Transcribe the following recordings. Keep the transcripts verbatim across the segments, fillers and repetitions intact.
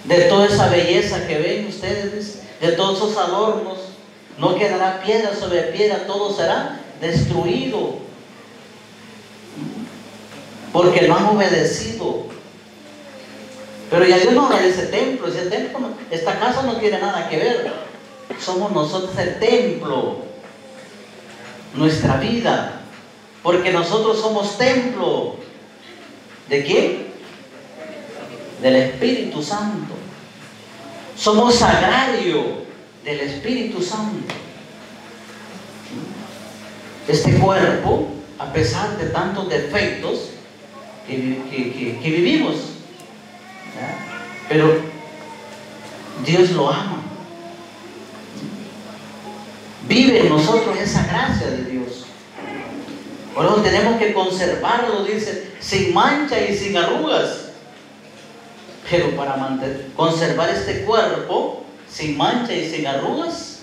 De toda esa belleza que ven ustedes, de todos esos adornos, no quedará piedra sobre piedra, todo será destruido. Porque no han obedecido. Pero ya Dios no habla de ese templo, ese templo no, esta casa no tiene nada que ver. Somos nosotros el templo, nuestra vida. Porque nosotros somos templo. ¿De quién? Del Espíritu Santo. Somos sagrario del Espíritu Santo. Este cuerpo, a pesar de tantos defectos que, que, que, que vivimos, ¿verdad? Pero Dios lo ama. Vive en nosotros esa gracia de Dios. Por eso tenemos que conservarlo, dice, sin mancha y sin arrugas. Pero para mantener, conservar este cuerpo sin mancha y sin arrugas,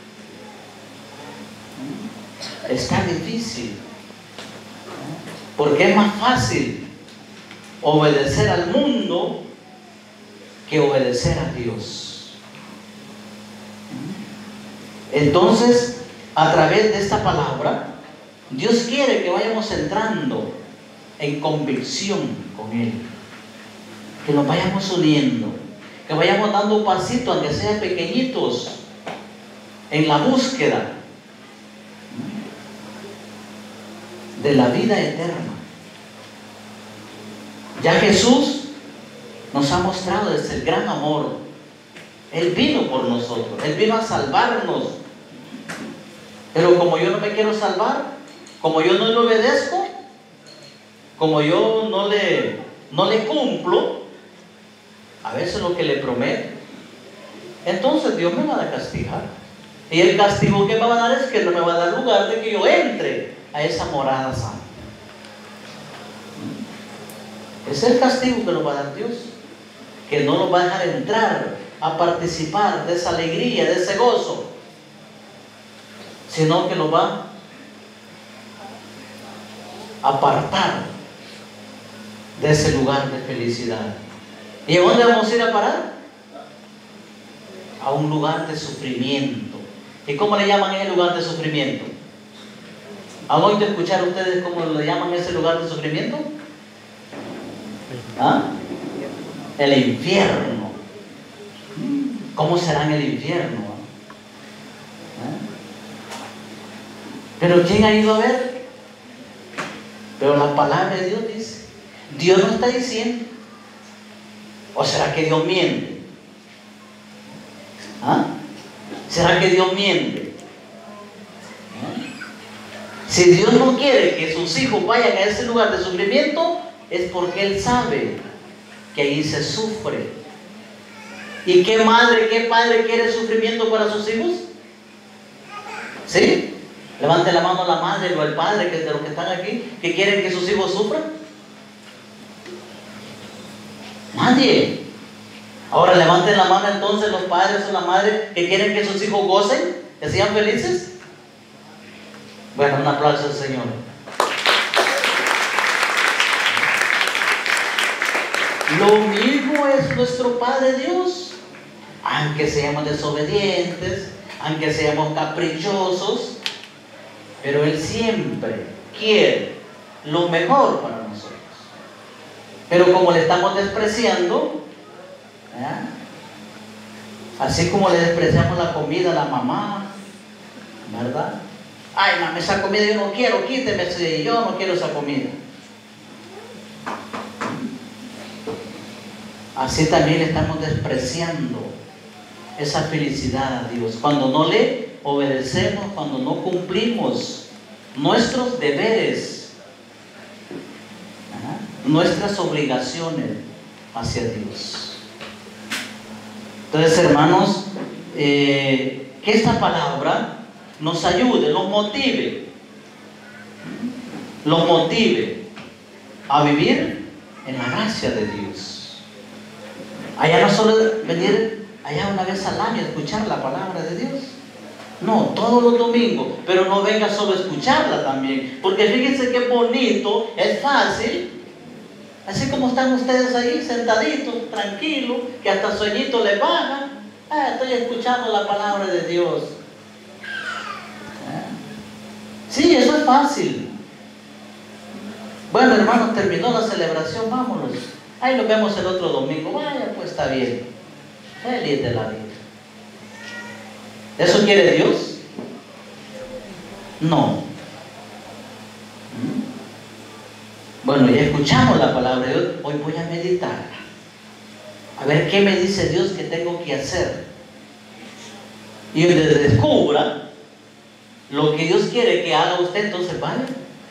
está difícil. Porque es más fácil obedecer al mundo que obedecer a Dios. Entonces, a través de esta palabra, Dios quiere que vayamos entrando en convicción con Él, que nos vayamos uniendo, que vayamos dando un pasito, aunque sean pequeñitos, en la búsqueda de la vida eterna. Ya Jesús nos ha mostrado desde el gran amor. Él vino por nosotros, Él vino a salvarnos. Pero como yo no me quiero salvar, como yo no le obedezco, como yo no le, no le cumplo a veces lo que le prometo, entonces Dios me va a castigar. Y el castigo que me va a dar es que no me va a dar lugar de que yo entre a esa morada santa. Es el castigo que nos va a dar Dios, que no nos va a dejar entrar a participar de esa alegría, de ese gozo, sino que nos va a apartar de ese lugar de felicidad. ¿Y a dónde vamos a ir a parar? A un lugar de sufrimiento. ¿Y cómo le llaman ese lugar de sufrimiento? ¿Han oído escuchar ustedes cómo le llaman ese lugar de sufrimiento? ¿Ah? El infierno. ¿Cómo será en el infierno? ¿Ah? Pero ¿quién ha ido a ver? Pero la palabra de Dios dice, Dios no está diciendo. ¿O será que Dios miente? ¿Ah? ¿Será que Dios miente? ¿Ah? Si Dios no quiere que sus hijos vayan a ese lugar de sufrimiento, es porque Él sabe que ahí se sufre. ¿Y qué madre, qué padre quiere sufrimiento para sus hijos? ¿Sí? Levante la mano la madre o el padre, que de los que están aquí, que quieren que sus hijos sufran. Nadie. Ahora levanten la mano entonces los padres o la madre que quieren que sus hijos gocen, que sean felices. Bueno, un aplauso al Señor. Lo mismo es nuestro Padre Dios. Aunque seamos desobedientes, aunque seamos caprichosos, pero Él siempre quiere lo mejor para nosotros. Pero como le estamos despreciando, ¿eh? Así como le despreciamos la comida a la mamá, ¿verdad? Ay, mamá, esa comida yo no quiero, quíteme, si yo no quiero esa comida. Así también le estamos despreciando esa felicidad a Dios cuando no le obedecemos, cuando no cumplimos nuestros deberes, ¿eh? Nuestras obligaciones hacia Dios. Entonces, hermanos, eh, que esta palabra nos ayude, nos motive, los motive a vivir en la gracia de Dios. Allá no solo venir allá una vez al año a escuchar la palabra de Dios. No, todos los domingos, pero no venga solo a escucharla también. Porque fíjense qué bonito, es fácil Así como están ustedes ahí sentaditos, tranquilos, que hasta sueñito les baja. Ah, estoy escuchando la palabra de Dios. Sí, eso es fácil. Bueno, hermanos, terminó la celebración, vámonos. Ahí nos vemos el otro domingo. Vaya, pues está bien. Feliz de la vida. ¿Eso quiere Dios? No. Bueno, ya escuchamos la palabra de Dios. Hoy voy a meditar. A ver qué me dice Dios que tengo que hacer. Y donde descubra lo que Dios quiere que haga usted, entonces vaya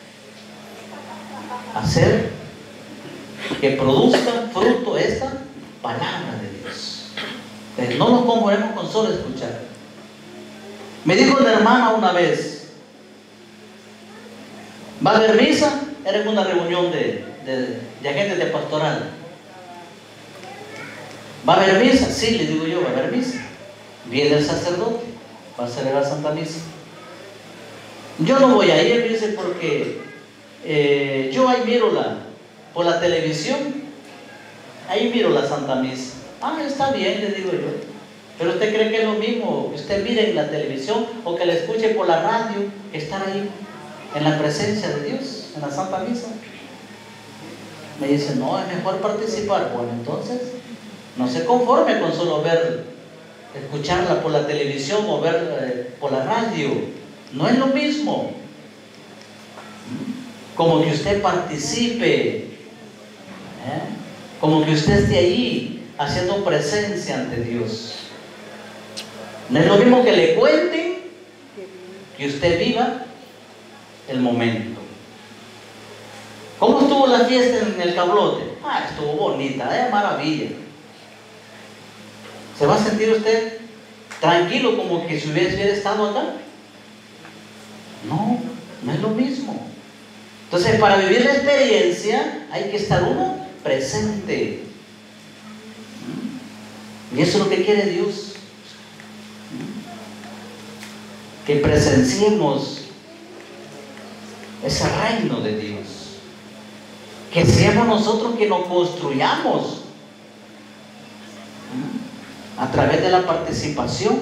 a hacer que produzca fruto esta palabra de Dios. Entonces, no nos conformemos con solo escuchar. Me dijo una hermana una vez: ¿va a haber misa? Era en una reunión de, de, de agentes de pastoral. ¿Va a haber misa? Sí, le digo yo, va a haber misa. Viene el sacerdote, va a celebrar Santa Misa. Yo no voy a ir, dice, porque eh, yo ahí miro la, por la televisión, ahí miro la Santa Misa. Ah, está bien, le digo yo. Pero usted cree que es lo mismo que usted mire en la televisión o que la escuche por la radio, estar ahí en la presencia de Dios, en la Santa Misa. Me dice, no, es mejor participar. Bueno, entonces, no se conforme con solo ver, escucharla por la televisión o ver eh, por la radio. No es lo mismo. Como que usted participe, ¿eh? Como que usted esté ahí haciendo presencia ante Dios. No es lo mismo que le cuenten, que usted viva el momento. ¿Cómo estuvo la fiesta en el Cablote? Ah, estuvo bonita, de maravilla. ¿Se va a sentir usted tranquilo como que si hubiera, hubiera estado acá? No, no es lo mismo. Entonces, para vivir la experiencia hay que estar uno presente. Y eso es lo que quiere Dios. Que presenciemos ese reino de Dios. Que seamos nosotros que nos construyamos a través de la participación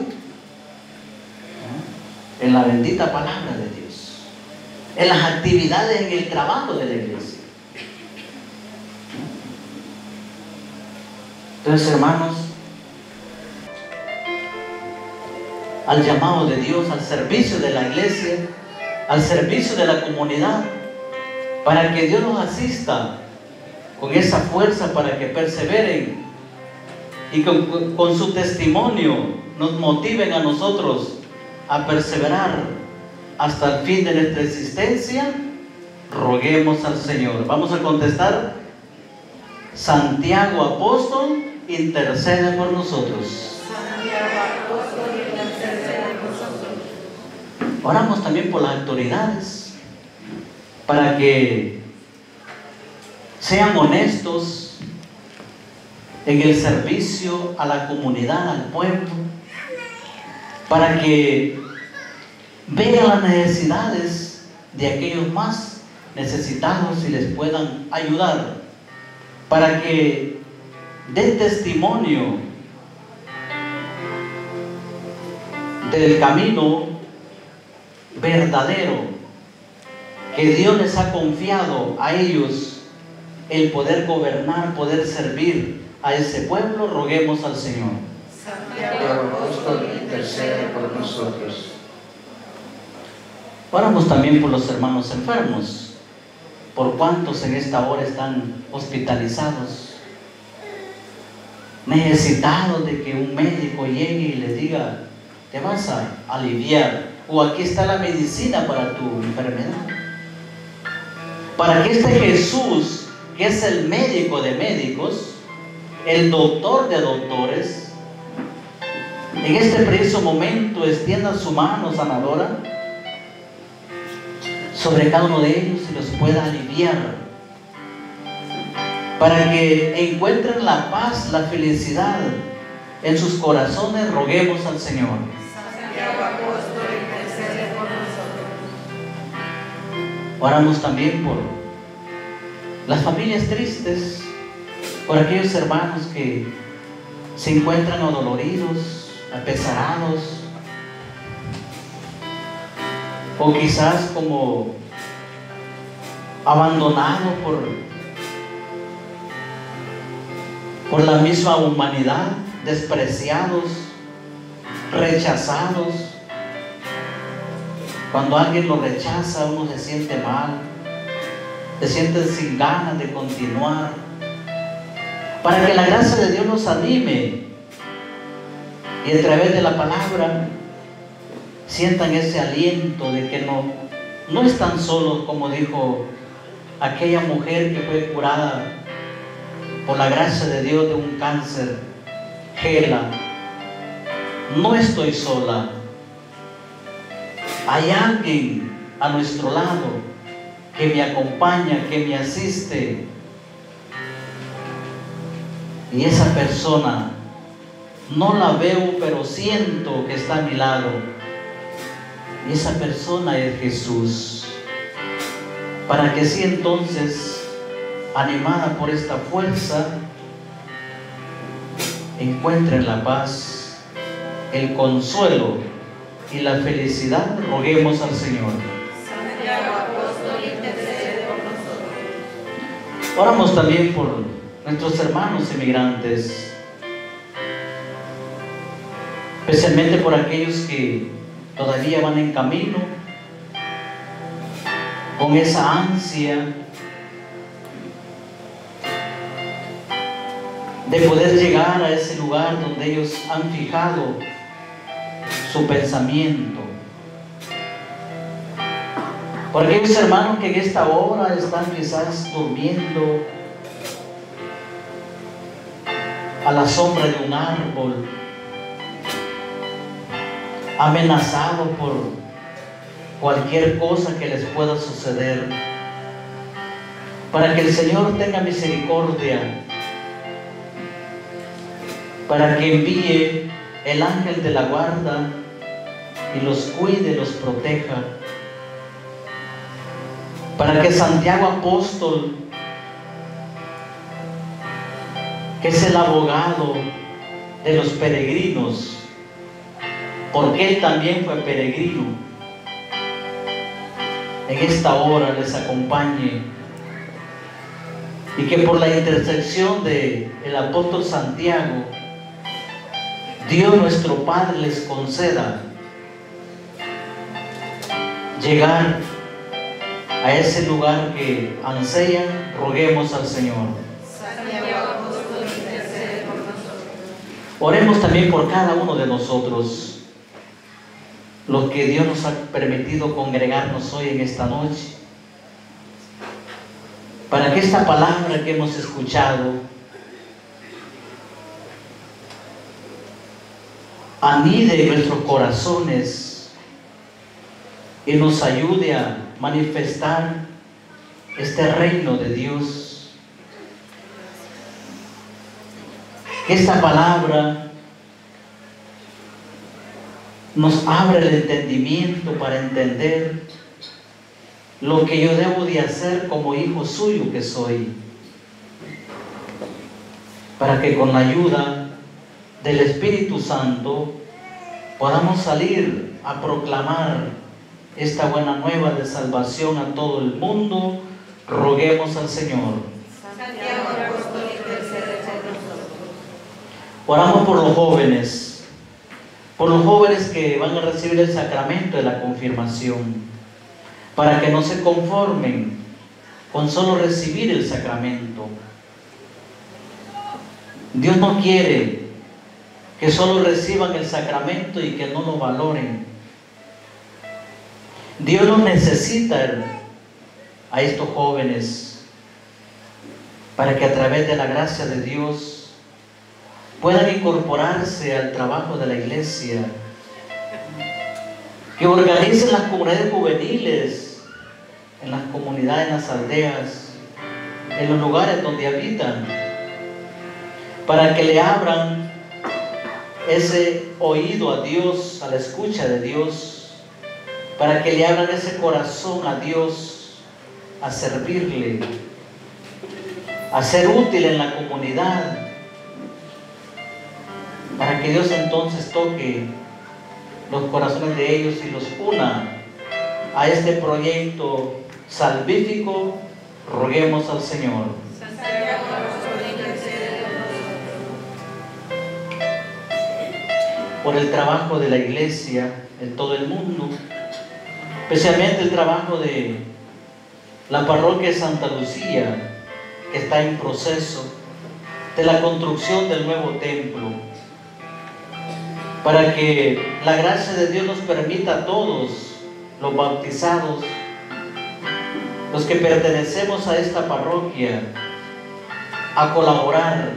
en la bendita palabra de Dios, en las actividades, en el trabajo de la iglesia. Entonces, hermanos, al llamado de Dios, al servicio de la iglesia, al servicio de la comunidad, para que Dios nos asista con esa fuerza para que perseveren y con, con su testimonio nos motiven a nosotros a perseverar hasta el fin de nuestra existencia. Roguemos al Señor. Vamos a contestar. Santiago Apóstol, intercede por nosotros. Santiago Apóstol, intercede por nosotros. Oramos también por las autoridades, para que sean honestos en el servicio a la comunidad, al pueblo, para que vean las necesidades de aquellos más necesitados y les puedan ayudar, para que den testimonio del camino verdadero que Dios les ha confiado a ellos, el poder gobernar, poder servir a ese pueblo. Roguemos al Señor. Santiago Apóstol, intercede por nosotros. Oramos también por los hermanos enfermos, por cuantos en esta hora están hospitalizados, necesitados de que un médico llegue y les diga: te vas a aliviar, o aquí está la medicina para tu enfermedad. Para que este Jesús, que es el médico de médicos, el doctor de doctores, en este preciso momento extienda su mano sanadora sobre cada uno de ellos y los pueda aliviar, para que encuentren la paz, la felicidad en sus corazones. Roguemos al Señor. Santiago Apóstol, intercede por nosotros. Oramos también por Las familias tristes por aquellos hermanos que se encuentran adoloridos, apesarados, o quizás como abandonados por, por la misma humanidad, despreciados, rechazados. Cuando alguien lo rechaza, uno se siente mal, se siente sin ganas de continuar. Para que la gracia de Dios nos anime y a través de la palabra sientan ese aliento de que no, no están solos, como dijo aquella mujer que fue curada por la gracia de Dios de un cáncer, Gela. No estoy sola. Hay alguien a nuestro lado que me acompaña, que me asiste. Y esa persona no la veo, pero siento que está a mi lado. Y esa persona es Jesús. Para que sí, entonces, animada por esta fuerza, encuentren la paz, el consuelo y la felicidad. Roguemos al Señor. Santiago, apóstol, intercede por nosotros. Oramos también por nuestros hermanos emigrantes, especialmente por aquellos que todavía van en camino, con esa ansia de poder llegar a ese lugar donde ellos han fijado su pensamiento. Por aquellos hermanos que en esta hora están quizás durmiendo a la sombra de un árbol, amenazados por cualquier cosa que les pueda suceder, para que el Señor tenga misericordia, para que envíe el ángel de la guarda y los cuide, los proteja, para que Santiago apóstol, que es el abogado de los peregrinos, porque él también fue peregrino, en esta hora les acompañe, y que por la intersección del apóstol Santiago, Dios nuestro Padre les conceda llegar a ese lugar que ansean. Roguemos al Señor. Santiago, apóstol, intercede por nosotros. Oremos también por cada uno de nosotros, los que Dios nos ha permitido congregarnos hoy en esta noche, para que esta palabra que hemos escuchado anide en nuestros corazones y nos ayude a manifestar este reino de Dios. Que esta palabra nos abra el entendimiento para entender lo que yo debo de hacer como hijo suyo que soy, para que con la ayuda del Espíritu Santo podamos salir a proclamar esta buena nueva de salvación a todo el mundo. Roguemos al Señor. Santiago, apóstol, intercede por nosotros. Oramos por los jóvenes, por los jóvenes que van a recibir el sacramento de la confirmación, para que no se conformen con solo recibir el sacramento. Dios no quiere que solo reciban el sacramento y que no lo valoren. Dios los necesita a estos jóvenes para que a través de la gracia de Dios puedan incorporarse al trabajo de la iglesia, que organicen las comunidades juveniles en las comunidades, en las aldeas, en los lugares donde habitan, para que le abran ese oído a Dios, a la escucha de Dios, para que le abran ese corazón a Dios, a servirle, a ser útil en la comunidad, para que Dios entonces toque los corazones de ellos y los una a este proyecto salvífico. Roguemos al Señor. Por el trabajo de la iglesia en todo el mundo, especialmente el trabajo de la parroquia de Santa Lucía, que está en proceso de la construcción del nuevo templo, para que la gracia de Dios nos permita a todos los bautizados, los que pertenecemos a esta parroquia, a colaborar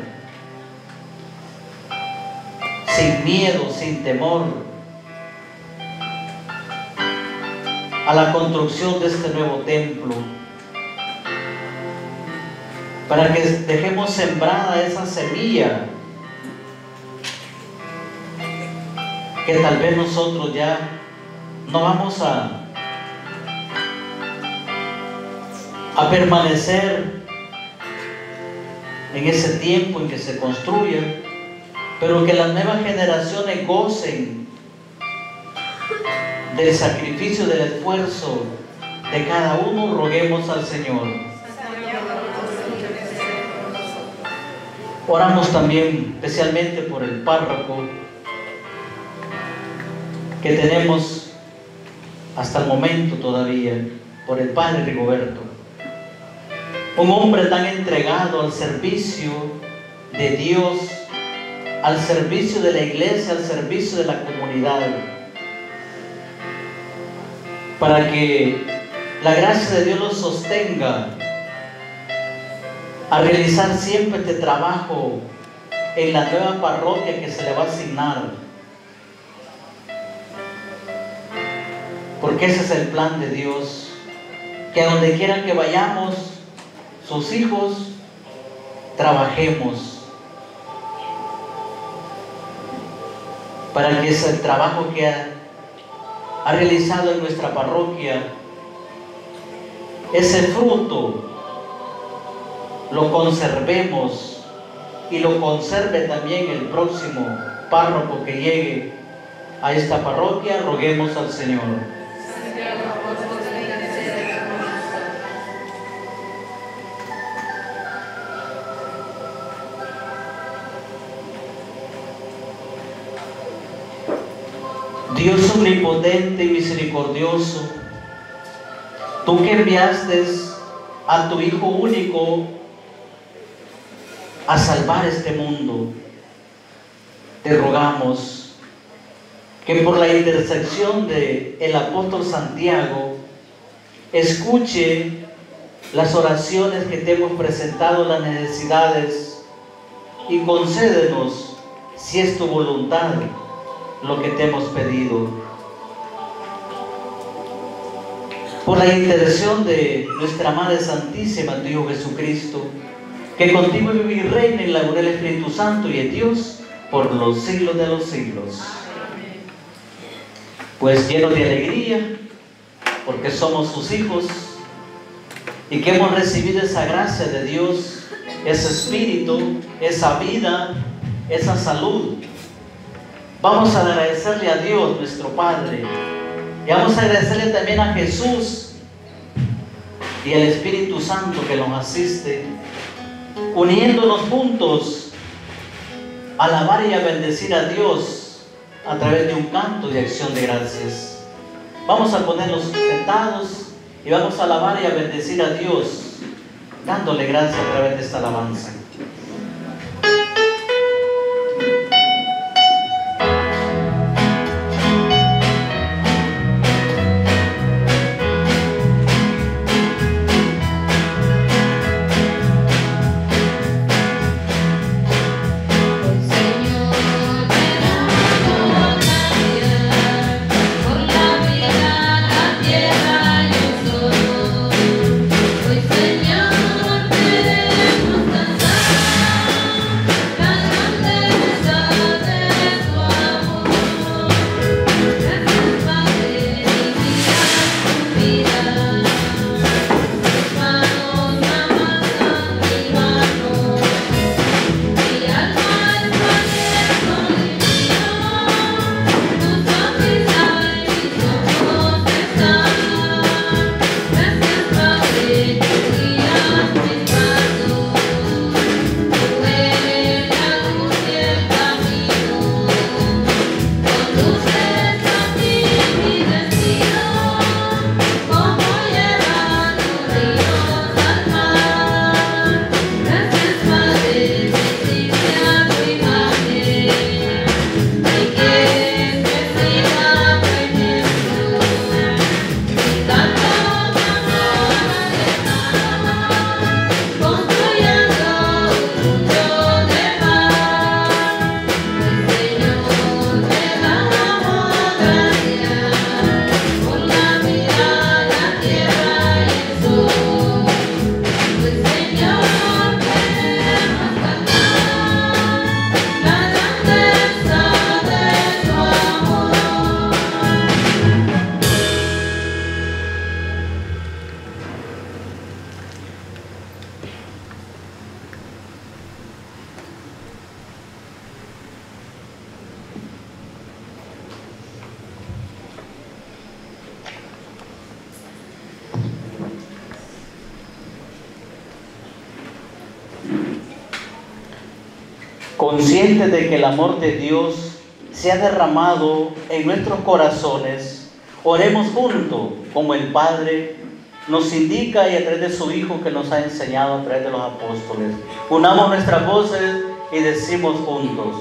sin miedo, sin temor, a la construcción de este nuevo templo, para que dejemos sembrada esa semilla que tal vez nosotros ya no vamos a, a permanecer en ese tiempo en que se construya, pero que las nuevas generaciones gocen del sacrificio, del esfuerzo de cada uno. Roguemos al Señor. Oramos también especialmente por el párroco que tenemos hasta el momento todavía, por el padre Rigoberto, un hombre tan entregado al servicio de Dios, al servicio de la iglesia, al servicio de la comunidad, para que la gracia de Dios los sostenga a realizar siempre este trabajo en la nueva parroquia que se le va a asignar, porque ese es el plan de Dios, que a donde quiera que vayamos, sus hijos, trabajemos para que ese trabajo que ha, ha realizado en nuestra parroquia, ese fruto lo conservemos y lo conserve también el próximo párroco que llegue a esta parroquia. Roguemos al Señor. Dios omnipotente y misericordioso, tú que enviaste a tu Hijo único a salvar este mundo, te rogamos que por la intercesión del apóstol Santiago escuche las oraciones que te hemos presentado, las necesidades, y concédenos, si es tu voluntad, lo que te hemos pedido. Por la intercesión de nuestra Madre Santísima, tu Hijo Jesucristo, que contigo vive y reina en la unidad del Espíritu Santo y en Dios por los siglos de los siglos. Pues llenos de alegría, porque somos sus hijos y que hemos recibido esa gracia de Dios, ese Espíritu, esa vida, esa salud, vamos a agradecerle a Dios nuestro Padre, y vamos a agradecerle también a Jesús y al Espíritu Santo que nos asiste, uniéndonos juntos a alabar y a bendecir a Dios a través de un canto de acción de gracias. Vamos a ponernos sentados y vamos a alabar y a bendecir a Dios, dándole gracias a través de esta alabanza. Señor, queremos cantar. Conscientes de que el amor de Dios se ha derramado en nuestros corazones, oremos juntos como el Padre nos indica y a través de su Hijo que nos ha enseñado a través de los apóstoles. Unamos nuestras voces y decimos juntos: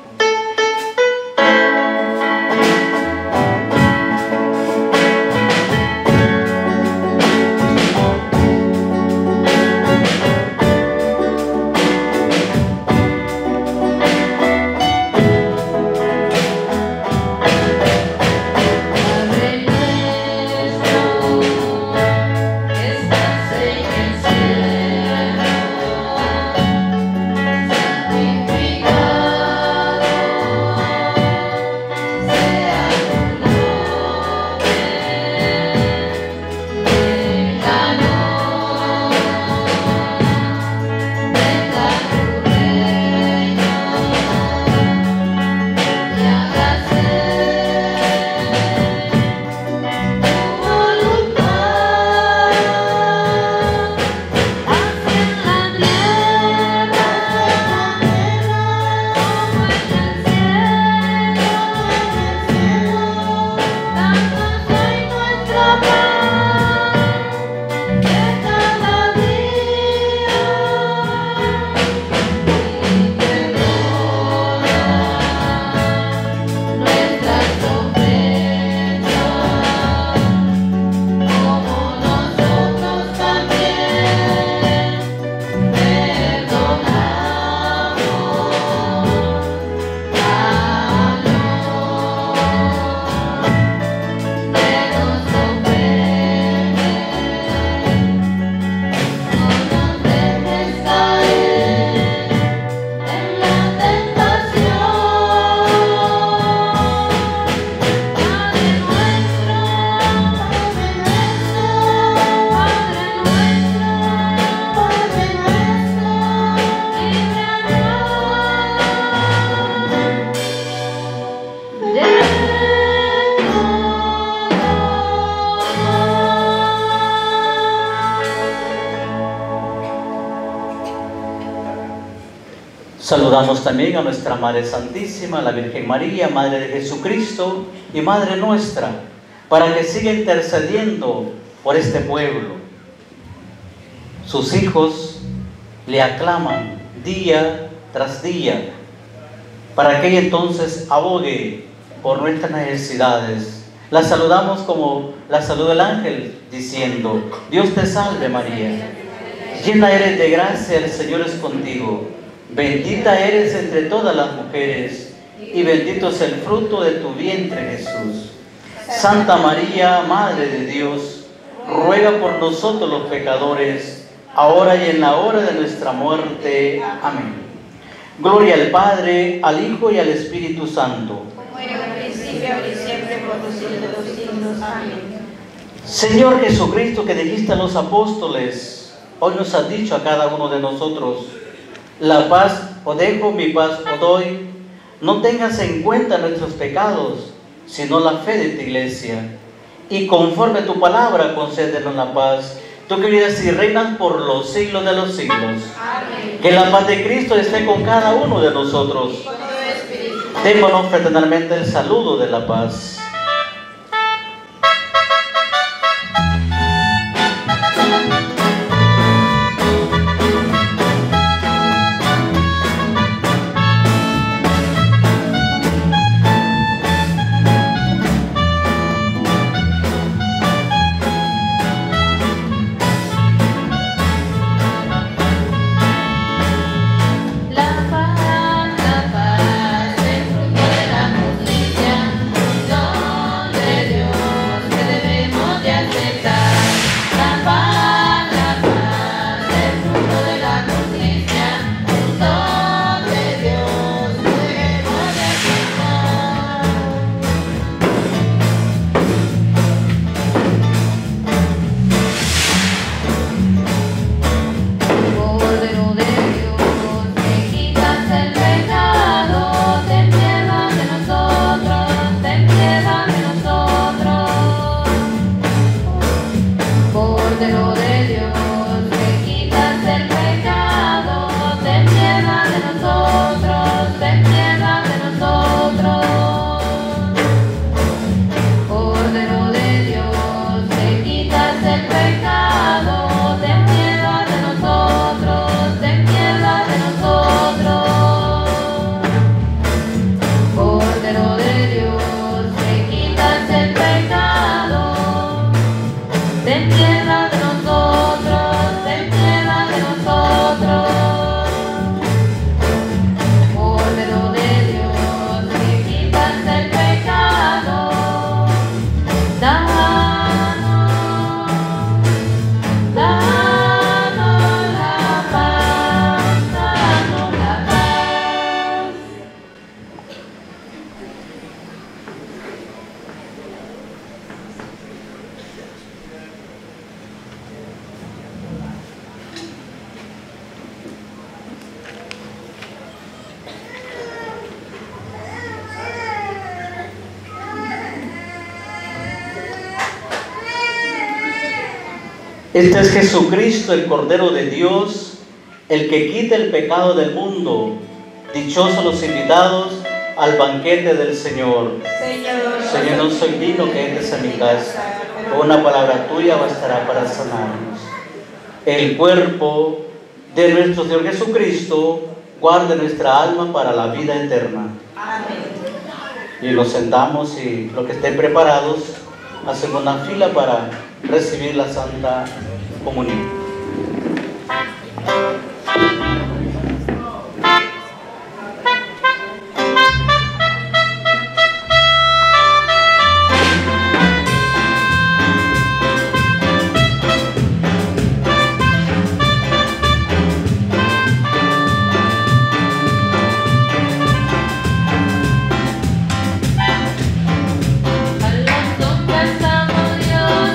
saludamos también a nuestra Madre Santísima, la Virgen María, Madre de Jesucristo y Madre nuestra, para que siga intercediendo por este pueblo. Sus hijos le aclaman día tras día, para que ella entonces abogue por nuestras necesidades. La saludamos como la saluda el ángel, diciendo: Dios te salve María, llena eres de gracia, el Señor es contigo. Bendita eres entre todas las mujeres, y bendito es el fruto de tu vientre, Jesús. Santa María, Madre de Dios, ruega por nosotros los pecadores, ahora y en la hora de nuestra muerte. Amén. Gloria al Padre, al Hijo y al Espíritu Santo. Como era en el principio, ahora y siempre, por los siglos de los siglos. Amén. Señor Jesucristo, que dijiste a los apóstoles, hoy nos has dicho a cada uno de nosotros: la paz os dejo, mi paz os doy. No tengas en cuenta nuestros pecados, sino la fe de tu iglesia. Y conforme a tu palabra, concédenos la paz. Tú que vives y reinas por los siglos de los siglos. Amén. Que la paz de Cristo esté con cada uno de nosotros. Con todo espíritu. Démonos fraternalmente el saludo de la paz. La paz, la paz, el fruto de la justicia, no Este es Jesucristo, el Cordero de Dios, el que quita el pecado del mundo. Dichosos los invitados al banquete del Señor. Señor, Señor, no soy digno que entres a mi casa. Una palabra tuya bastará para sanarnos. El cuerpo de nuestro Señor Jesucristo guarde nuestra alma para la vida eterna. Amén. Y nos sentamos y los que estén preparados hacen una fila para recibir la Santa Comunión.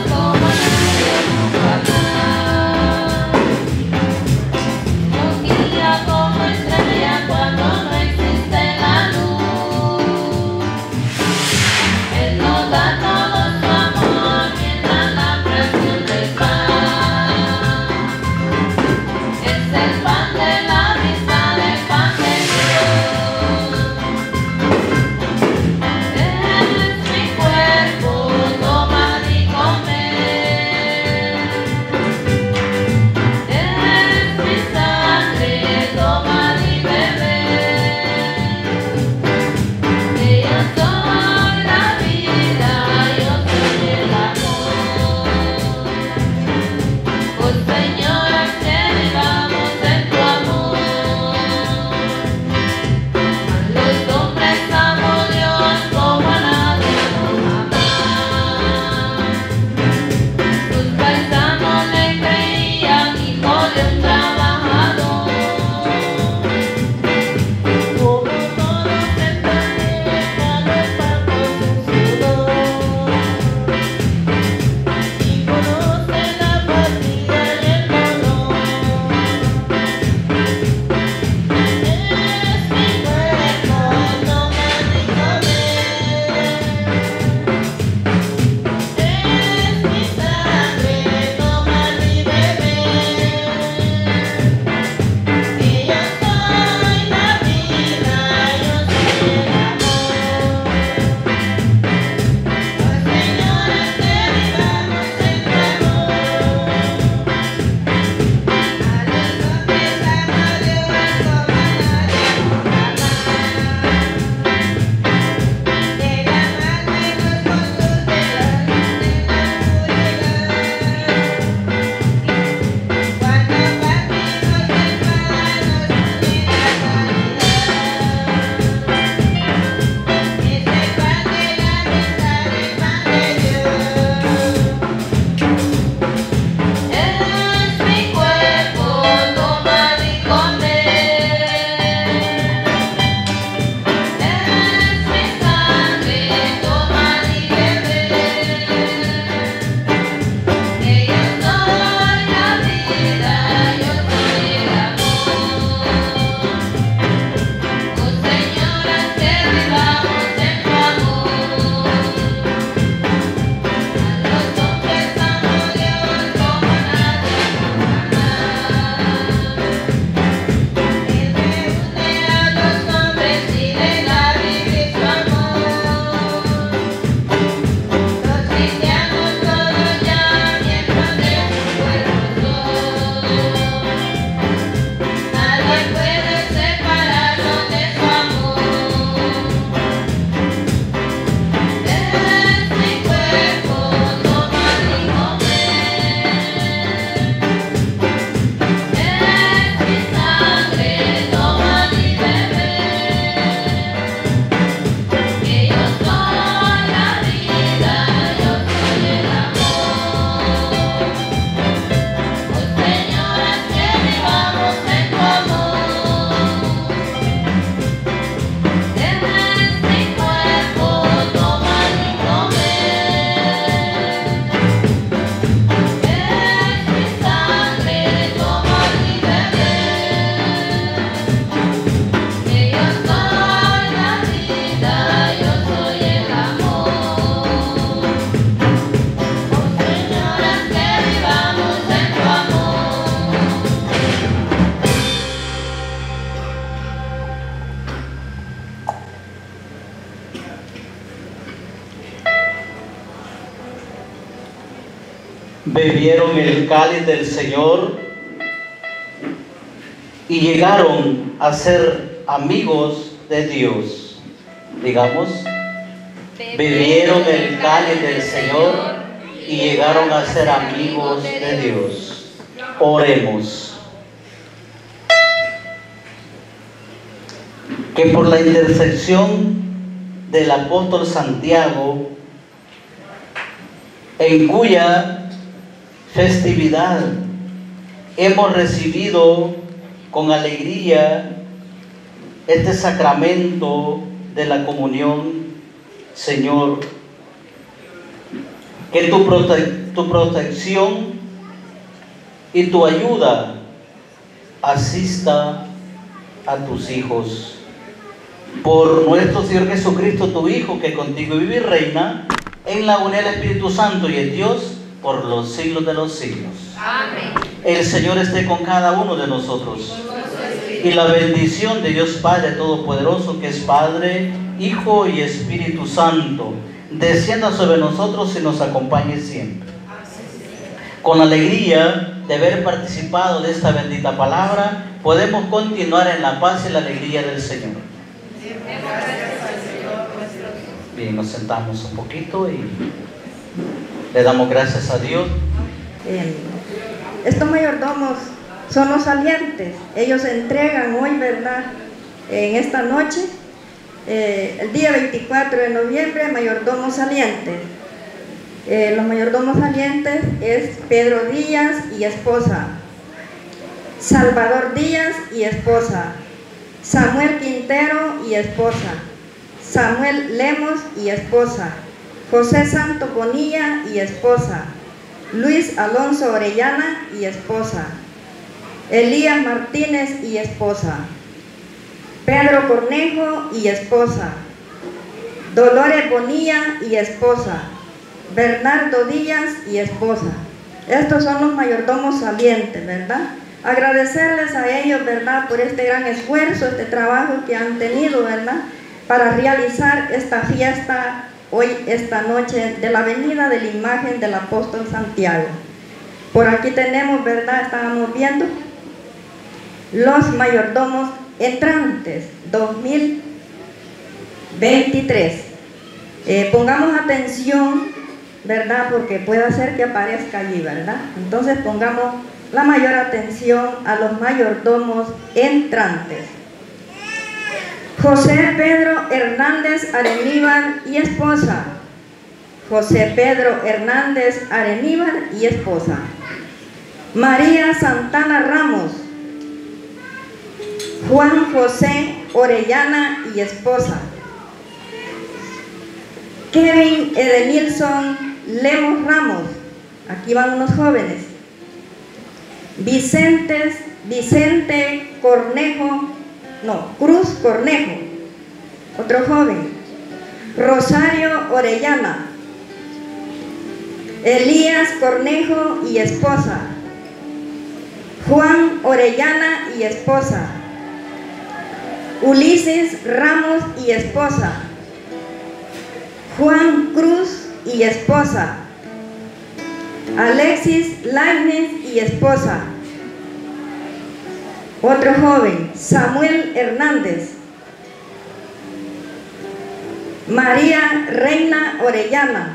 Dios como nadie. bebieron el cáliz del Señor y llegaron a ser amigos de Dios. Digamos, bebieron el cáliz del Señor y llegaron a ser amigos de Dios. Oremos. Que por la intercesión del apóstol Santiago, en cuya festividad hemos recibido con alegría este sacramento de la comunión, Señor, que tu, prote tu protección y tu ayuda asista a tus hijos. Por nuestro Señor Jesucristo, tu Hijo, que contigo vive y reina en la unidad del Espíritu Santo y en Dios por los siglos de los siglos. Amén. El Señor esté con cada uno de nosotros. Y la bendición de Dios Padre Todopoderoso, que es Padre, Hijo y Espíritu Santo, descienda sobre nosotros y nos acompañe siempre. Con alegría de haber participado de esta bendita palabra, podemos continuar en la paz y la alegría del Señor. Bien, nos sentamos un poquito y le damos gracias a Dios. Bien. Estos mayordomos son los salientes. Ellos se entregan hoy, ¿verdad? En esta noche, eh, el día veinticuatro de noviembre, mayordomos salientes. Eh, los mayordomos salientes es Pedro Díaz y esposa, Salvador Díaz y esposa, Samuel Quintero y esposa, Samuel Lemos y esposa, José Santo Bonilla y esposa, Luis Alonso Orellana y esposa, Elías Martínez y esposa, Pedro Cornejo y esposa, Dolores Bonilla y esposa, Bernardo Díaz y esposa. Estos son los mayordomos salientes, ¿verdad? Agradecerles a ellos, ¿verdad?, por este gran esfuerzo, este trabajo que han tenido, ¿verdad?, para realizar esta fiesta hoy, esta noche, de la venida de la imagen del apóstol Santiago. Por aquí tenemos, ¿verdad?, estábamos viendo los mayordomos entrantes dos mil veintitrés. Eh, pongamos atención, ¿verdad?, porque puede ser que aparezca allí, ¿verdad? Entonces pongamos la mayor atención a los mayordomos entrantes. José Pedro Hernández Areníbar y esposa. José Pedro Hernández Areníbar y esposa. María Santana Ramos. Juan José Orellana y esposa. Kevin Edenilson Lemos Ramos. Aquí van unos jóvenes. Vicentes, Vicente Cornejo, no, Cruz Cornejo, otro joven. Rosario Orellana. Elías Cornejo y esposa. Juan Orellana y esposa. Ulises Ramos y esposa. Juan Cruz y esposa. Alexis Lainez y esposa. Otro joven, Samuel Hernández. María Reina Orellana.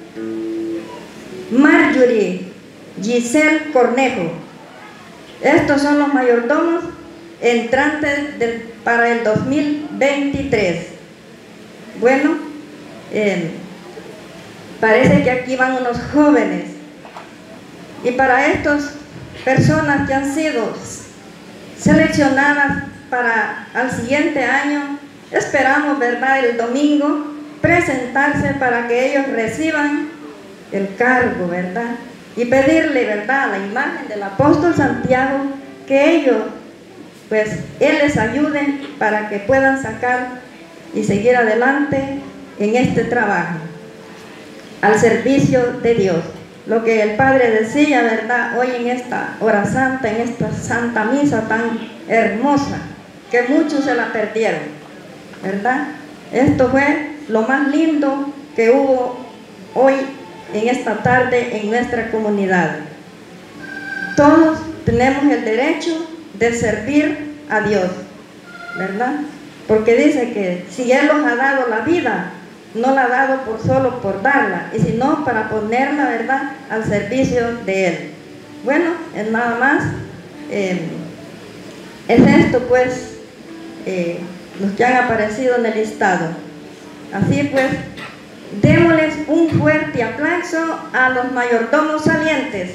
Marjorie Giselle Cornejo. Estos son los mayordomos entrantes del, para el dos mil veintitrés. Bueno, eh, parece que aquí van unos jóvenes. Y para estas personas que han sido seleccionadas para al siguiente año, esperamos, ¿verdad?, el domingo presentarse para que ellos reciban el cargo, ¿verdad? Y pedirle, ¿verdad?, a la imagen del apóstol Santiago que ellos, pues, él les ayude para que puedan sacar y seguir adelante en este trabajo al servicio de Dios. Lo que el Padre decía, ¿verdad?, hoy en esta hora santa, en esta santa misa tan hermosa, que muchos se la perdieron, ¿verdad? Esto fue lo más lindo que hubo hoy en esta tarde en nuestra comunidad. Todos tenemos el derecho de servir a Dios, ¿verdad? Porque dice que si Él nos ha dado la vida, no la ha dado por solo por darla, y sino para ponerla, ¿verdad?, al servicio de Él. Bueno, es nada más, eh, es esto pues, eh, los que han aparecido en el listado. Así pues, démosles un fuerte aplauso a los mayordomos salientes.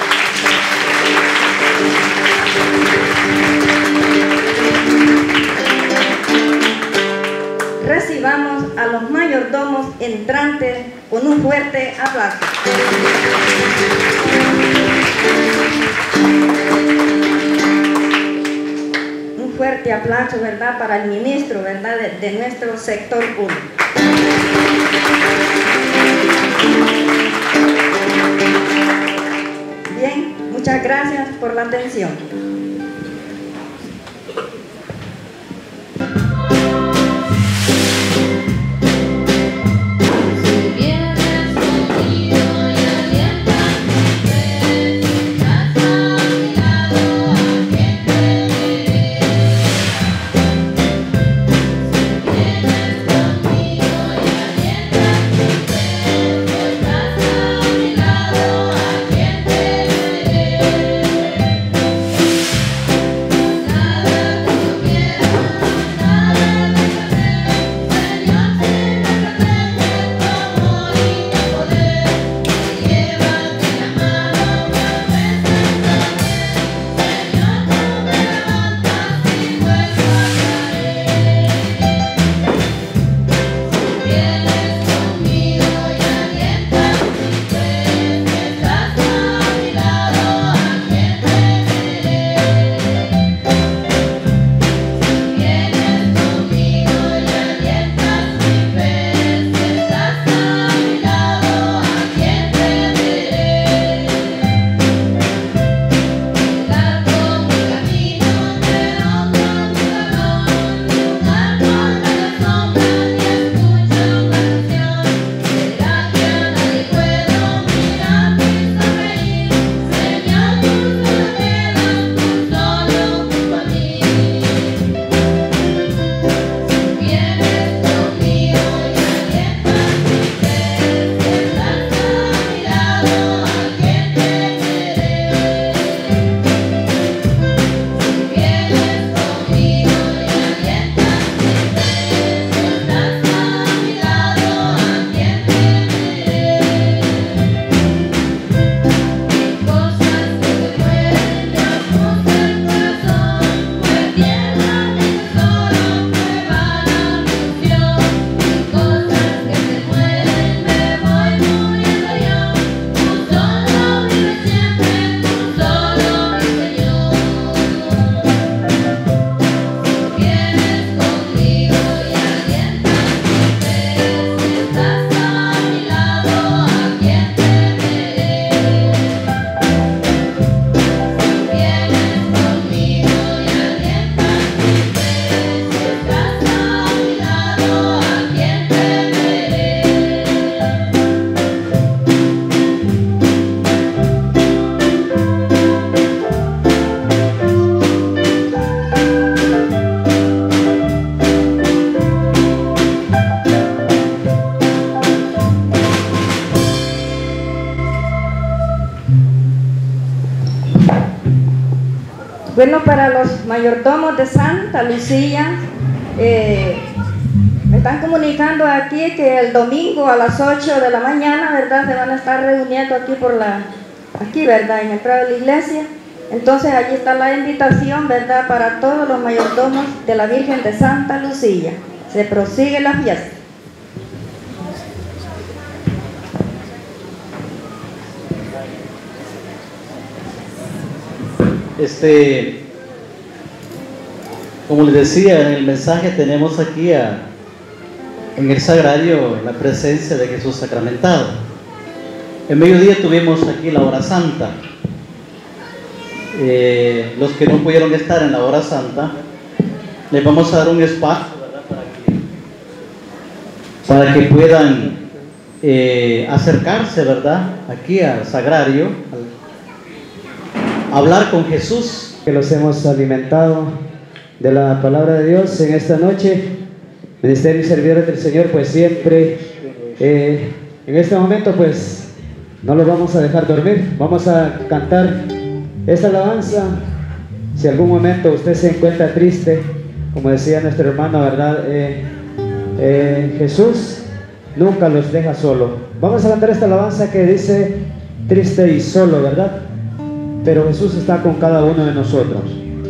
Recibamos a los mayordomos entrantes con un fuerte aplauso. Un fuerte aplauso, ¿verdad?, para el ministro, ¿verdad?, de, de nuestro sector público. Bien, muchas gracias por la atención. Bueno, para los mayordomos de Santa Lucía, eh, me están comunicando aquí que el domingo a las ocho de la mañana, ¿verdad?, se van a estar reuniendo aquí por la, aquí, ¿verdad?, en el prado de la iglesia. Entonces allí está la invitación, ¿verdad?, para todos los mayordomos de la Virgen de Santa Lucía. Se prosigue la fiesta. Este, como les decía en el mensaje, tenemos aquí a, en el sagrario la presencia de Jesús sacramentado. El mediodía tuvimos aquí la hora santa. Eh, los que no pudieron estar en la hora santa, les vamos a dar un espacio, ¿verdad?, para que, para que puedan eh, acercarse, ¿verdad? Aquí al sagrario, al hablar con Jesús. Que los hemos alimentado de la palabra de Dios en esta noche. Ministerio y servidores del Señor, pues siempre eh, en este momento pues no los vamos a dejar dormir. Vamos a cantar esta alabanza. Si algún momento usted se encuentra triste, como decía nuestro hermano, ¿verdad? Eh, eh, Jesús nunca los deja solo. Vamos a cantar esta alabanza que dice triste y solo, ¿verdad? Pero Jesús está con cada uno de nosotros.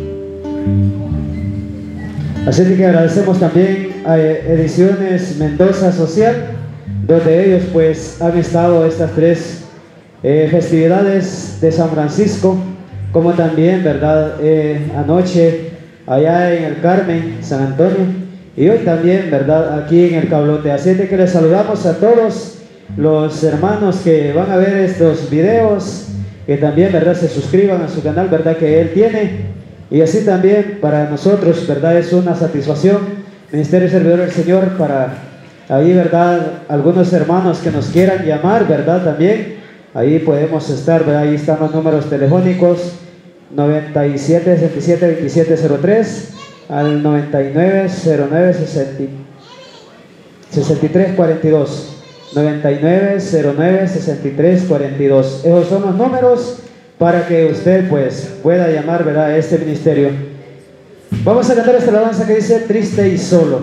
Así que agradecemos también a Ediciones Mendoza Social, donde ellos pues han estado estas tres eh, festividades de San Francisco, como también, ¿verdad? Eh, anoche allá en el Carmen, San Antonio, y hoy también, ¿verdad? Aquí en el Cablote. Así que les saludamos a todos los hermanos que van a ver estos videos, que también, ¿verdad? Se suscriban a su canal, ¿verdad? Que él tiene. Y así también para nosotros, ¿verdad? Es una satisfacción, Ministerio y Servidor del Señor, para ahí, ¿verdad? Algunos hermanos que nos quieran llamar, ¿verdad? También ahí podemos estar, ¿verdad? Ahí están los números telefónicos, noventa y siete, sesenta y siete, veintisiete cero tres al noventa y nueve, cero nueve, sesenta y tres cuarenta y dos. noventa y nueve, cero nueve, sesenta y tres cuarenta y dos. Esos son los números para que usted pues pueda llamar, ¿verdad? A este ministerio. Vamos a cantar esta alabanza que dice triste y solo.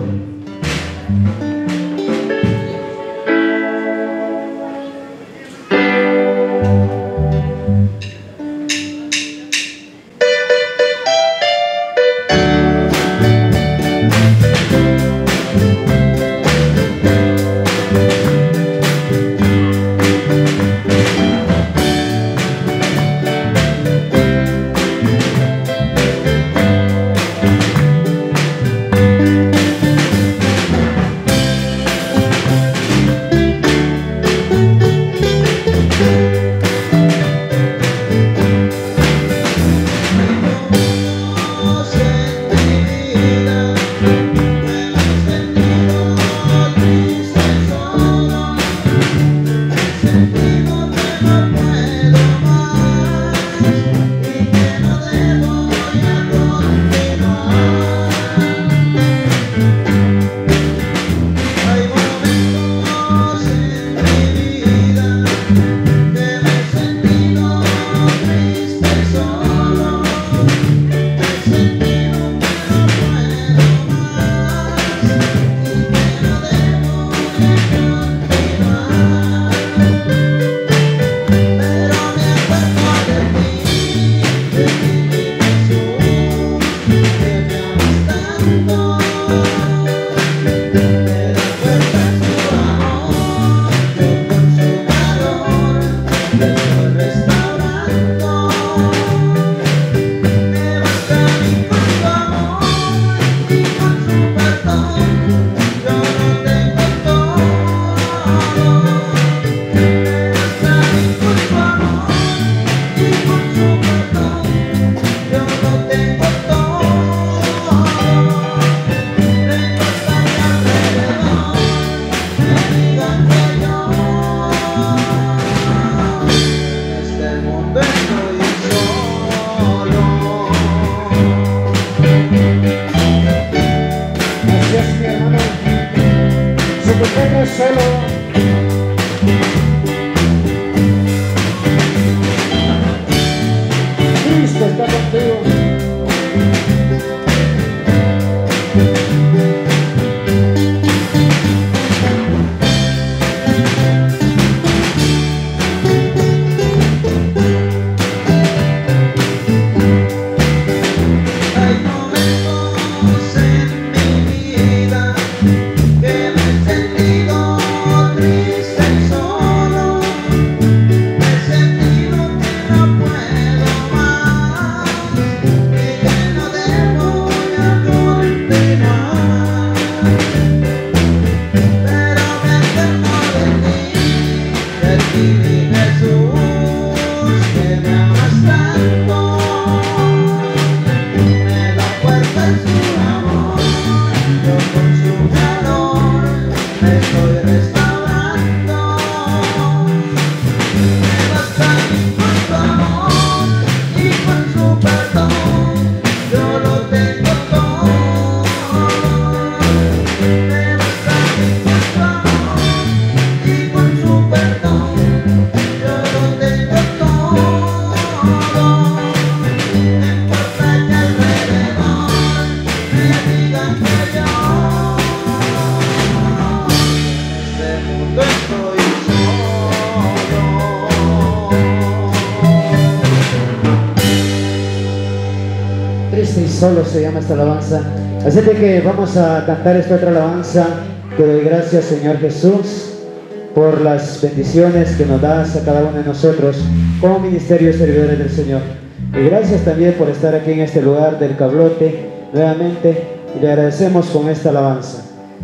Que me he sentido solo se llama esta alabanza. Así de que vamos a cantar esta otra alabanza. Te doy gracias, Señor Jesús, por las bendiciones que nos das a cada uno de nosotros como ministerio y servidores del Señor. Y gracias también por estar aquí en este lugar del Cablote nuevamente, y le agradecemos con esta alabanza.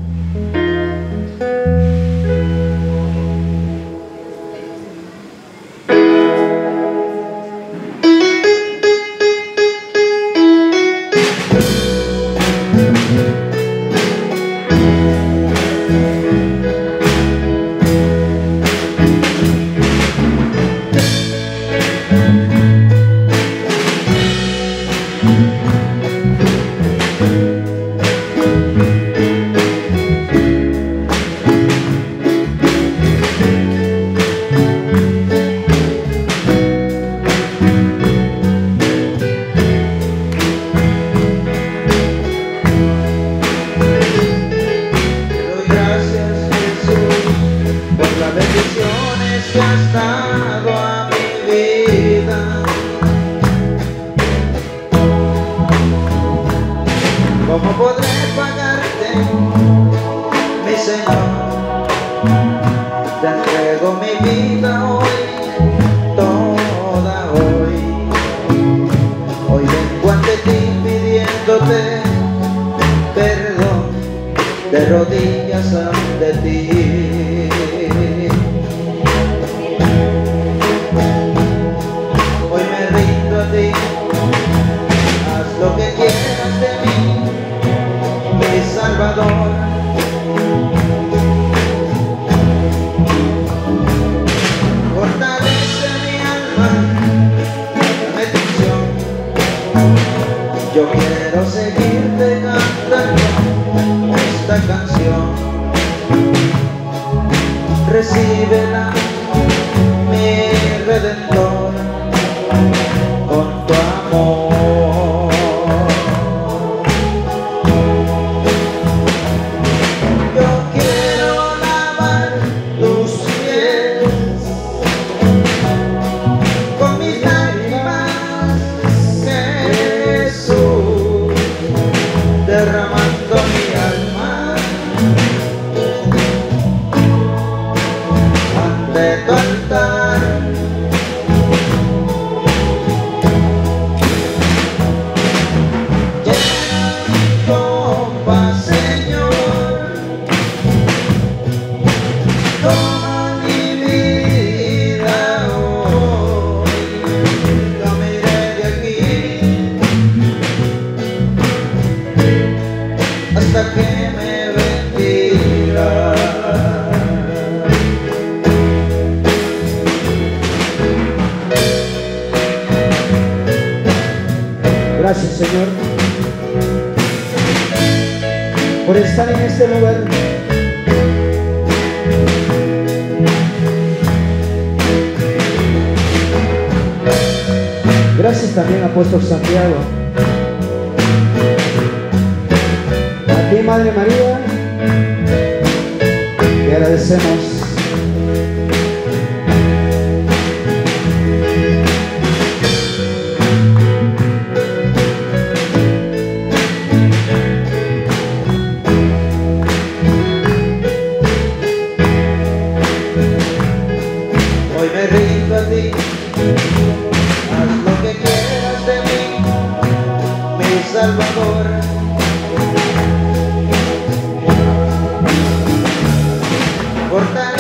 ¿Cómo podré pagarte, mi Señor? Te entrego mi vida hoy, toda hoy. Hoy vengo ante ti pidiéndote perdón, de rodillas ante ti. Hoy me rindo a ti, haz lo que quieras de mí, mi Salvador. Fortalece mi alma, dame tu unción. Yo quiero seguirte cantando esta canción. Recíbela, mi Redentor, con tu amor. Yo quiero lavar tus pies con mis lágrimas, Jesús, derramando mi alma ante tu altar. Hasta que me bendiga. Gracias, Señor, por estar en este lugar. Gracias también, Apóstol Santiago. A ti, Madre María, te agradecemos. Hoy me rindo a ti, haz lo que quieras de mí, mi Salvador. Fortalece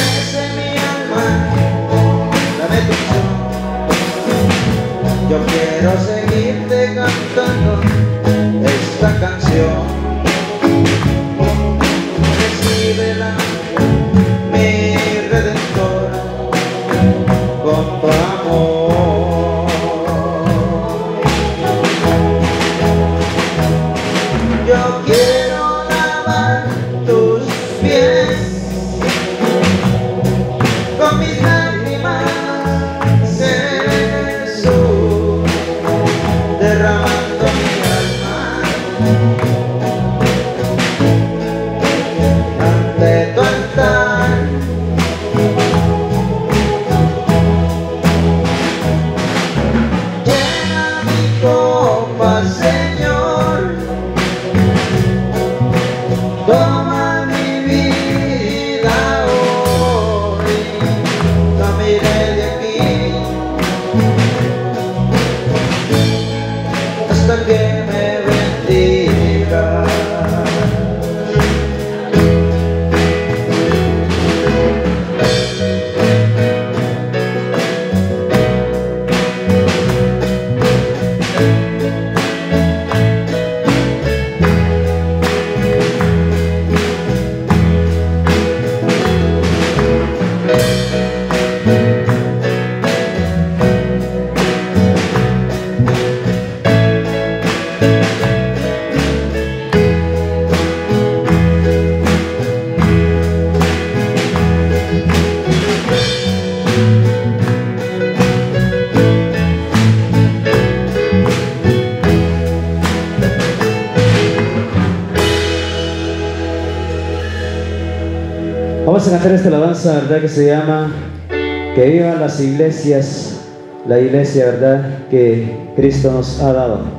Vamos a cantar esta alabanza, ¿verdad? Que se llama Que vivan las iglesias, la iglesia, ¿verdad? Que Cristo nos ha dado.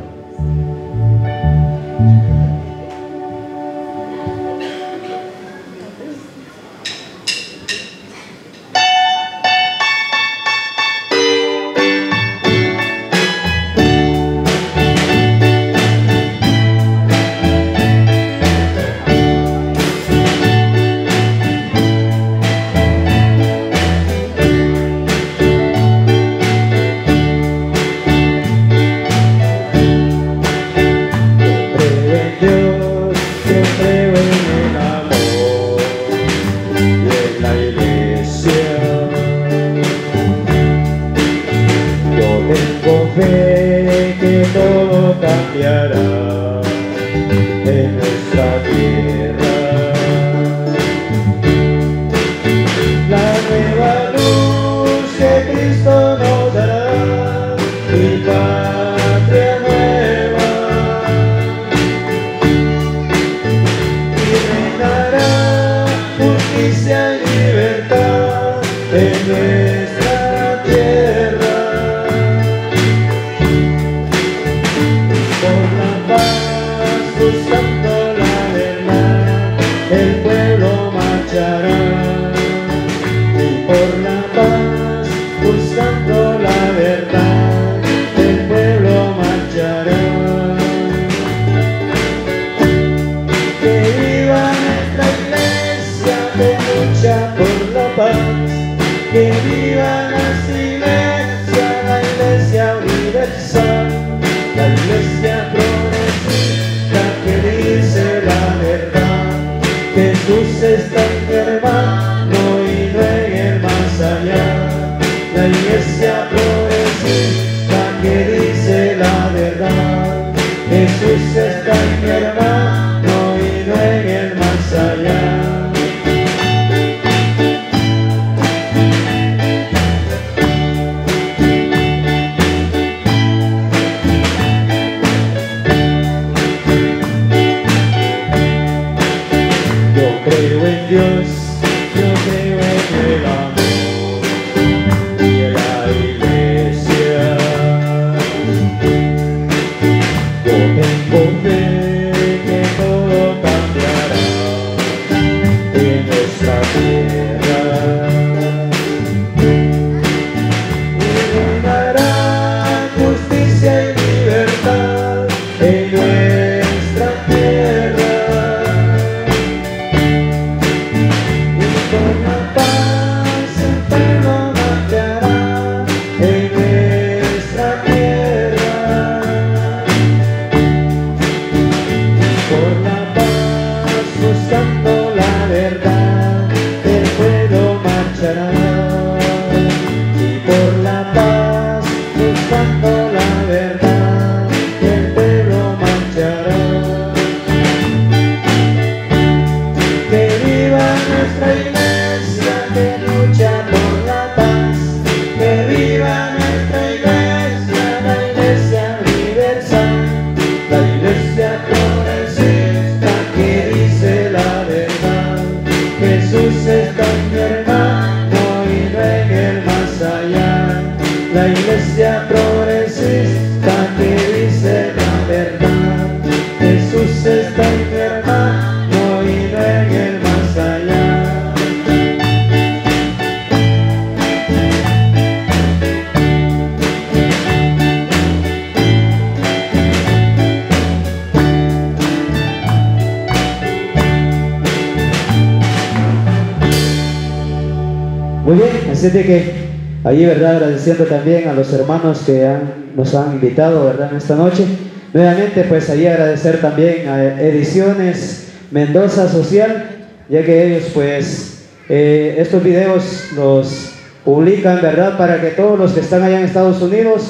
Muy bien, así de que allí, ¿verdad? Agradeciendo también a los hermanos que han, nos han invitado, ¿verdad? En esta noche. Nuevamente, pues allí agradecer también a Ediciones Mendoza Social, ya que ellos, pues, eh, estos videos los publican, ¿verdad? Para que todos los que están allá en Estados Unidos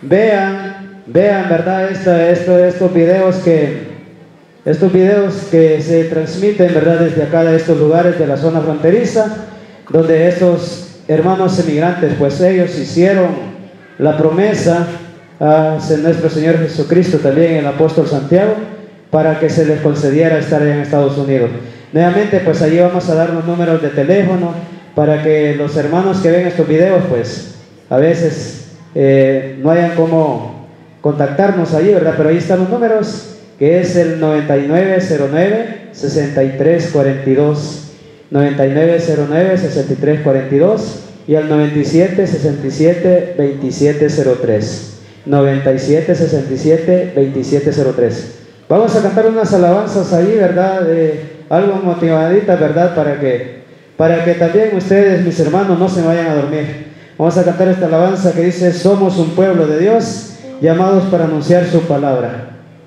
vean, vean, ¿verdad? Esta, esto, estos videos que... Estos videos que se transmiten, ¿verdad? Desde acá, de estos lugares de la zona fronteriza, donde estos hermanos emigrantes, pues ellos hicieron la promesa a nuestro Señor Jesucristo, también el apóstol Santiago, para que se les concediera estar en Estados Unidos. Nuevamente, pues allí vamos a dar los números de teléfono para que los hermanos que ven estos videos, pues a veces eh, no hayan cómo contactarnos allí, ¿verdad? Pero ahí están los números, que es el noventa y nueve cero nueve, sesenta y tres cuarenta y dos, noventa y nueve cero nueve, sesenta y tres cuarenta y dos y al noventa y siete sesenta y siete veintisiete cero tres, noventa y siete sesenta y siete veintisiete cero tres. Vamos a cantar unas alabanzas ahí, ¿verdad? Eh, algo motivaditas, ¿verdad? Para que, para que también ustedes, mis hermanos, no se vayan a dormir. Vamos a cantar esta alabanza que dice: somos un pueblo de Dios, llamados para anunciar su palabra.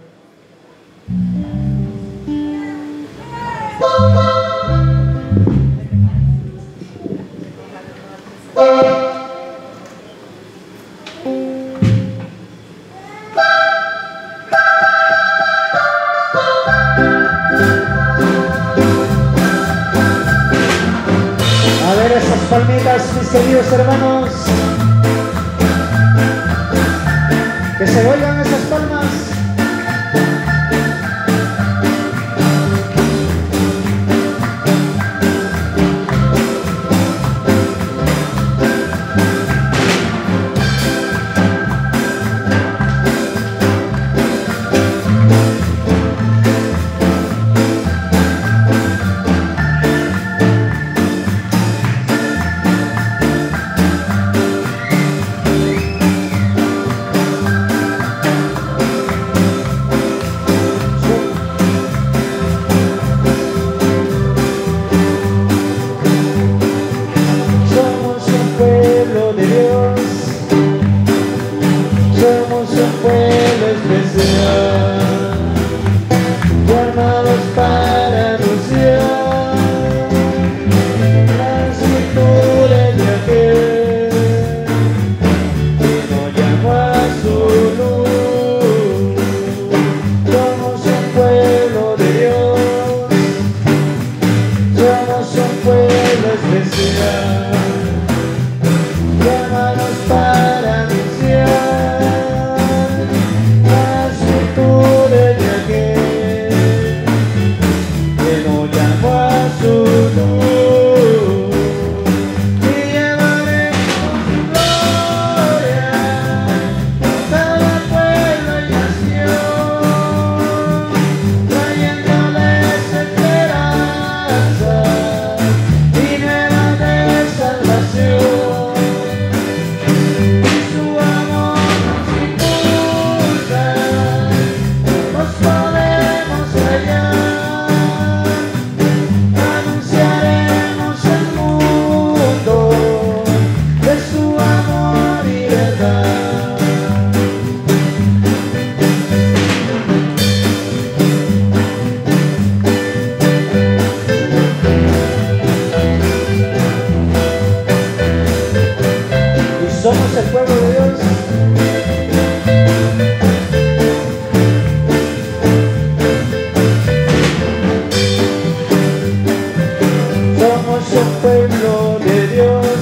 Palmitas, mis queridos hermanos, que se oigan esas palmas. Somos el pueblo de Dios. Somos un pueblo de Dios.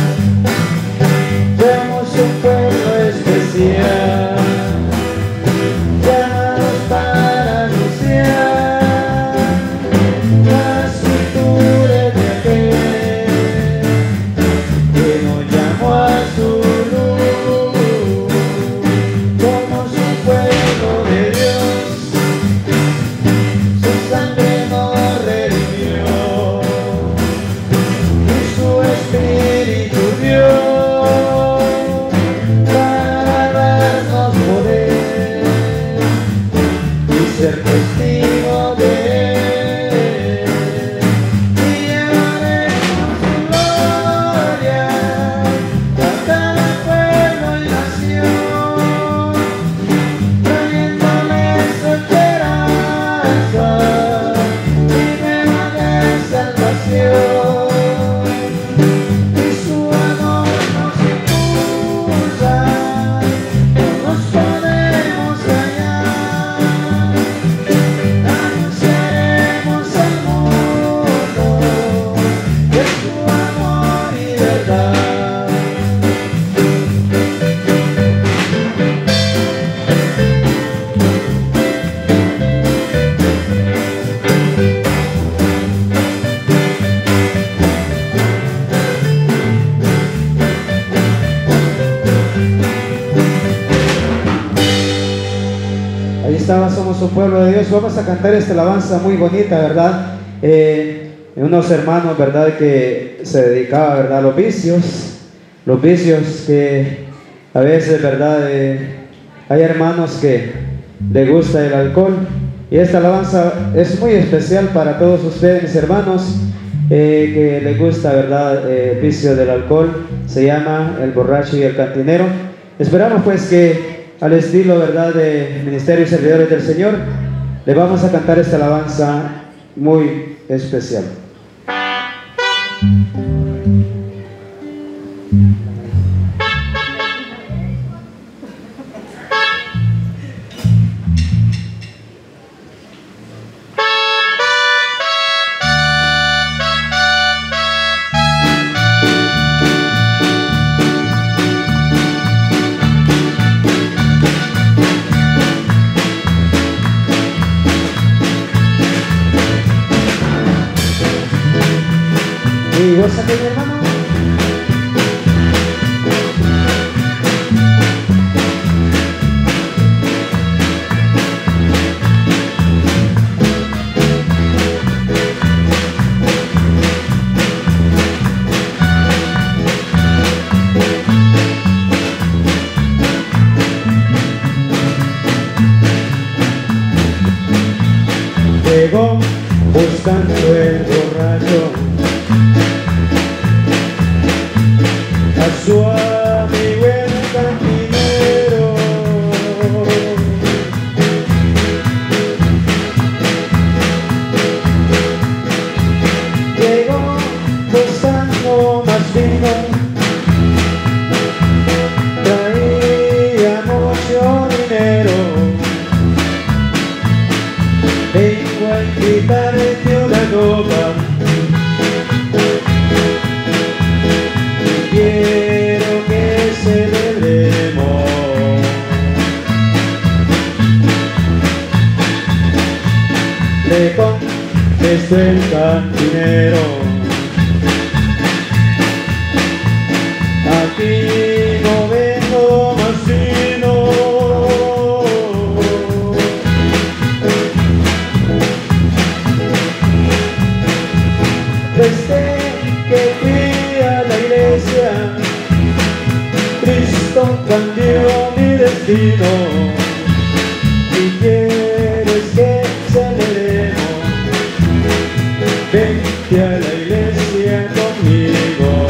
Somos un pueblo especial, llamados para anunciar las virtudes de aquel que nos llamó a su luz. Somos un pueblo de Dios, su sangre nos redimió y su espíritu dio para darnos poder y ser testigo de él. Y llevaremos su gloria a cada pueblo y nación, trayéndoles esperanza y nueva de salvación. Y su amor nos impulsa, no nos podemos callar, anunciaremos al mundo de su amor y verdad. hermoso pueblo de Dios, vamos a cantar esta alabanza muy bonita, ¿verdad? Eh, unos hermanos, ¿verdad?, que se dedicaban, ¿verdad?, a los vicios, los vicios que a veces, ¿verdad?, eh, hay hermanos que les gusta el alcohol, y esta alabanza es muy especial para todos ustedes, mis hermanos, eh, que les gusta, ¿verdad?, eh, el vicio del alcohol. Se llama El borracho y el cantinero. Esperamos pues que al estilo, ¿verdad?, de Ministerio y Servidores del Señor, le vamos a cantar esta alabanza muy especial. Y gózate, mi hermano. Llegó buscando el borracho a su amigo el cantinero. Llegó buscando más vino, traía mucho dinero. Vengo a invitarte una copa, quiero que celebremos. Le contestó el cantinero, aquí no vengo más vino. Desde que fui a la iglesia, Cristo cambió mi destino. Si quieres que celebremos, vente a la iglesia conmigo.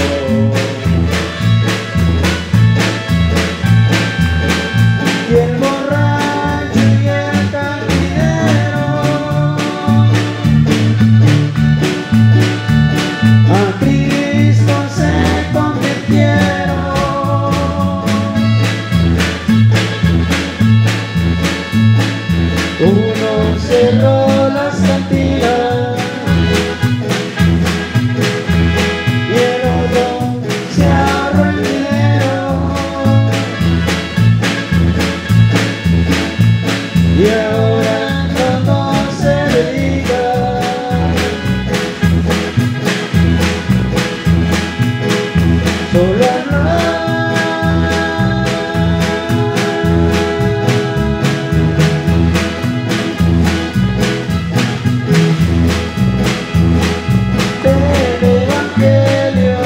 Y el borracho y el cantinero a Cristo se convirtieron. Uno cerró las cantinas y el otro se ahorró el dinero. Y ahora todo se dedica solo a hablar. Del Evangelio.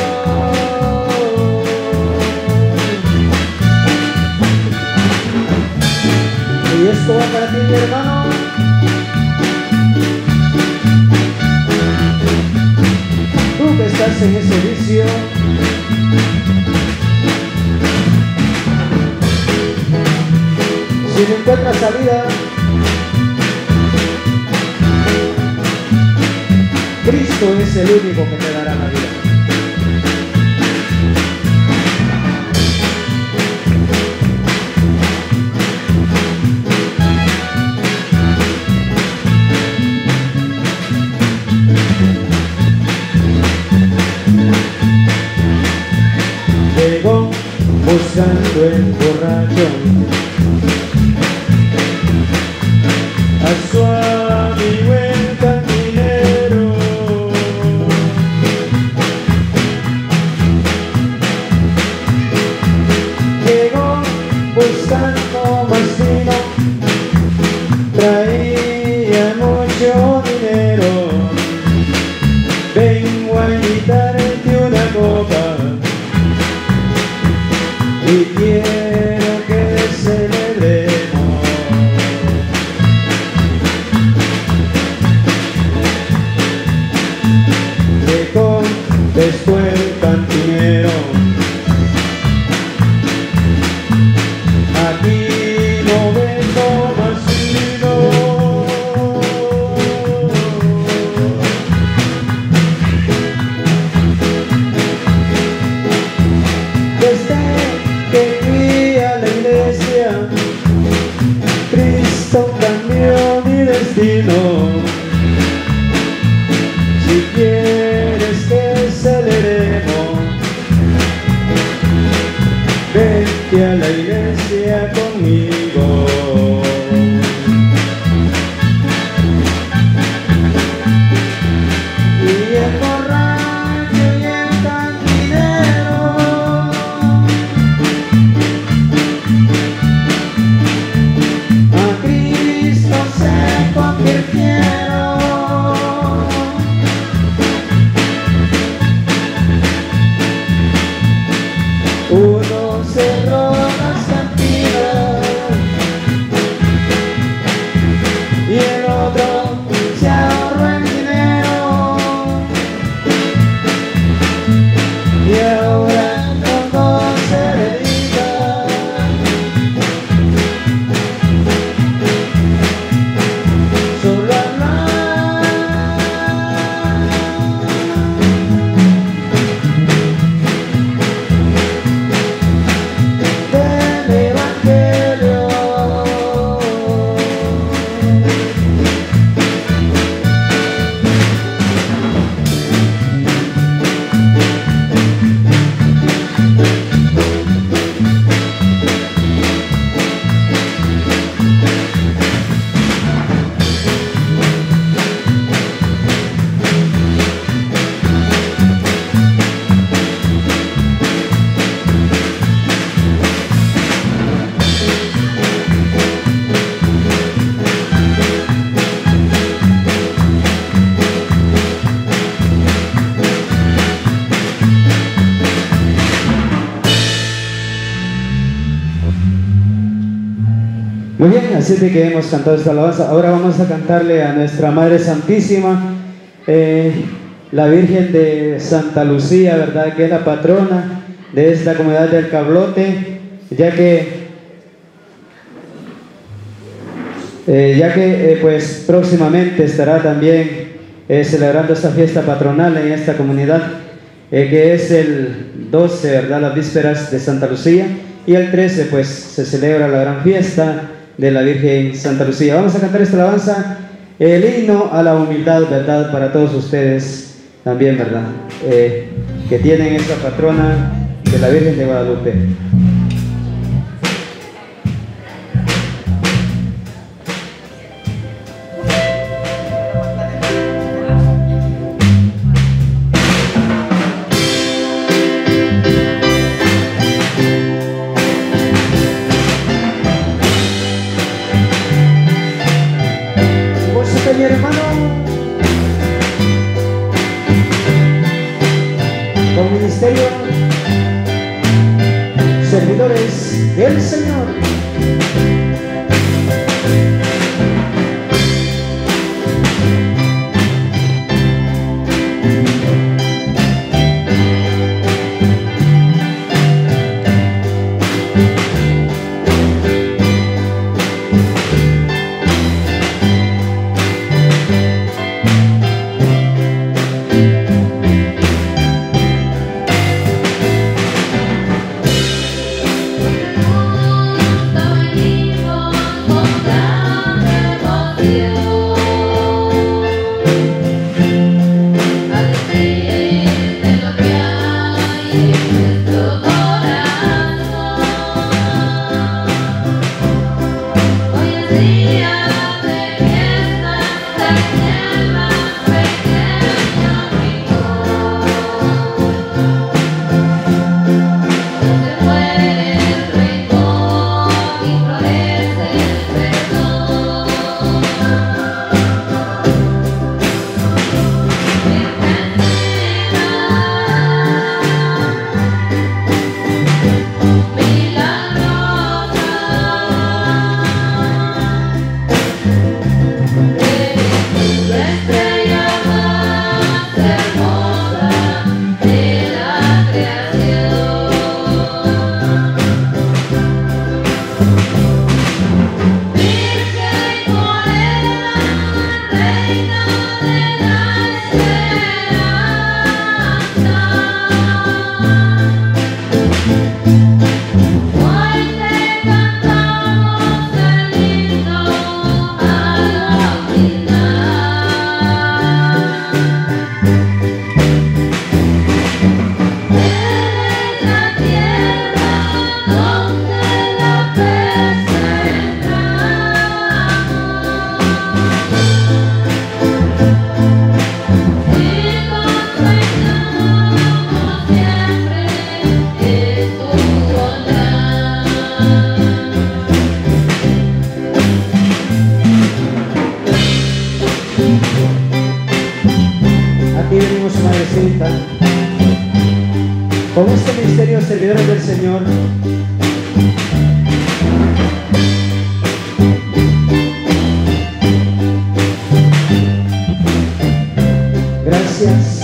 Y esto va para ti, mi hermano. Tú que estás en ese vicio, si no encuentras salida, Cristo es el único que te dará la vida. Llegó buscando el borracho a su amigo el cantinero. Llegó buscando más vino, traía Modesto el cantinero, aquí no vendo más vino. Desde que fui a la iglesia, Cristo cambió mi destino. Si quieres que celebremos, vente a la iglesia conmigo. Y el borracho y el cantinero a Cristo se convirtieron. Uno cerró las cantinas y el otro se ahorró el dinero, y ahora todo se dedica solo a hablar del Evangelio. Muy bien, así de que hemos cantado esta alabanza. Ahora vamos a cantarle a nuestra Madre Santísima, eh, la Virgen de Santa Lucía, ¿verdad? Que es la patrona de esta comunidad del Cablote, ya que, eh, ya que eh, pues próximamente estará también eh, celebrando esta fiesta patronal en esta comunidad, eh, que es el doce, ¿verdad? Las vísperas de Santa Lucía, y el trece pues se celebra la gran fiesta de la Virgen Santa Lucía. Vamos a cantar esta alabanza, el himno a la humildad, ¿verdad? Para todos ustedes también, ¿verdad? Eh, que tienen esta patrona de la Virgen de Guadalupe. Mi hermano, con ministerio, servidores del Señor. Con este ministerio, servidores del Señor, gracias.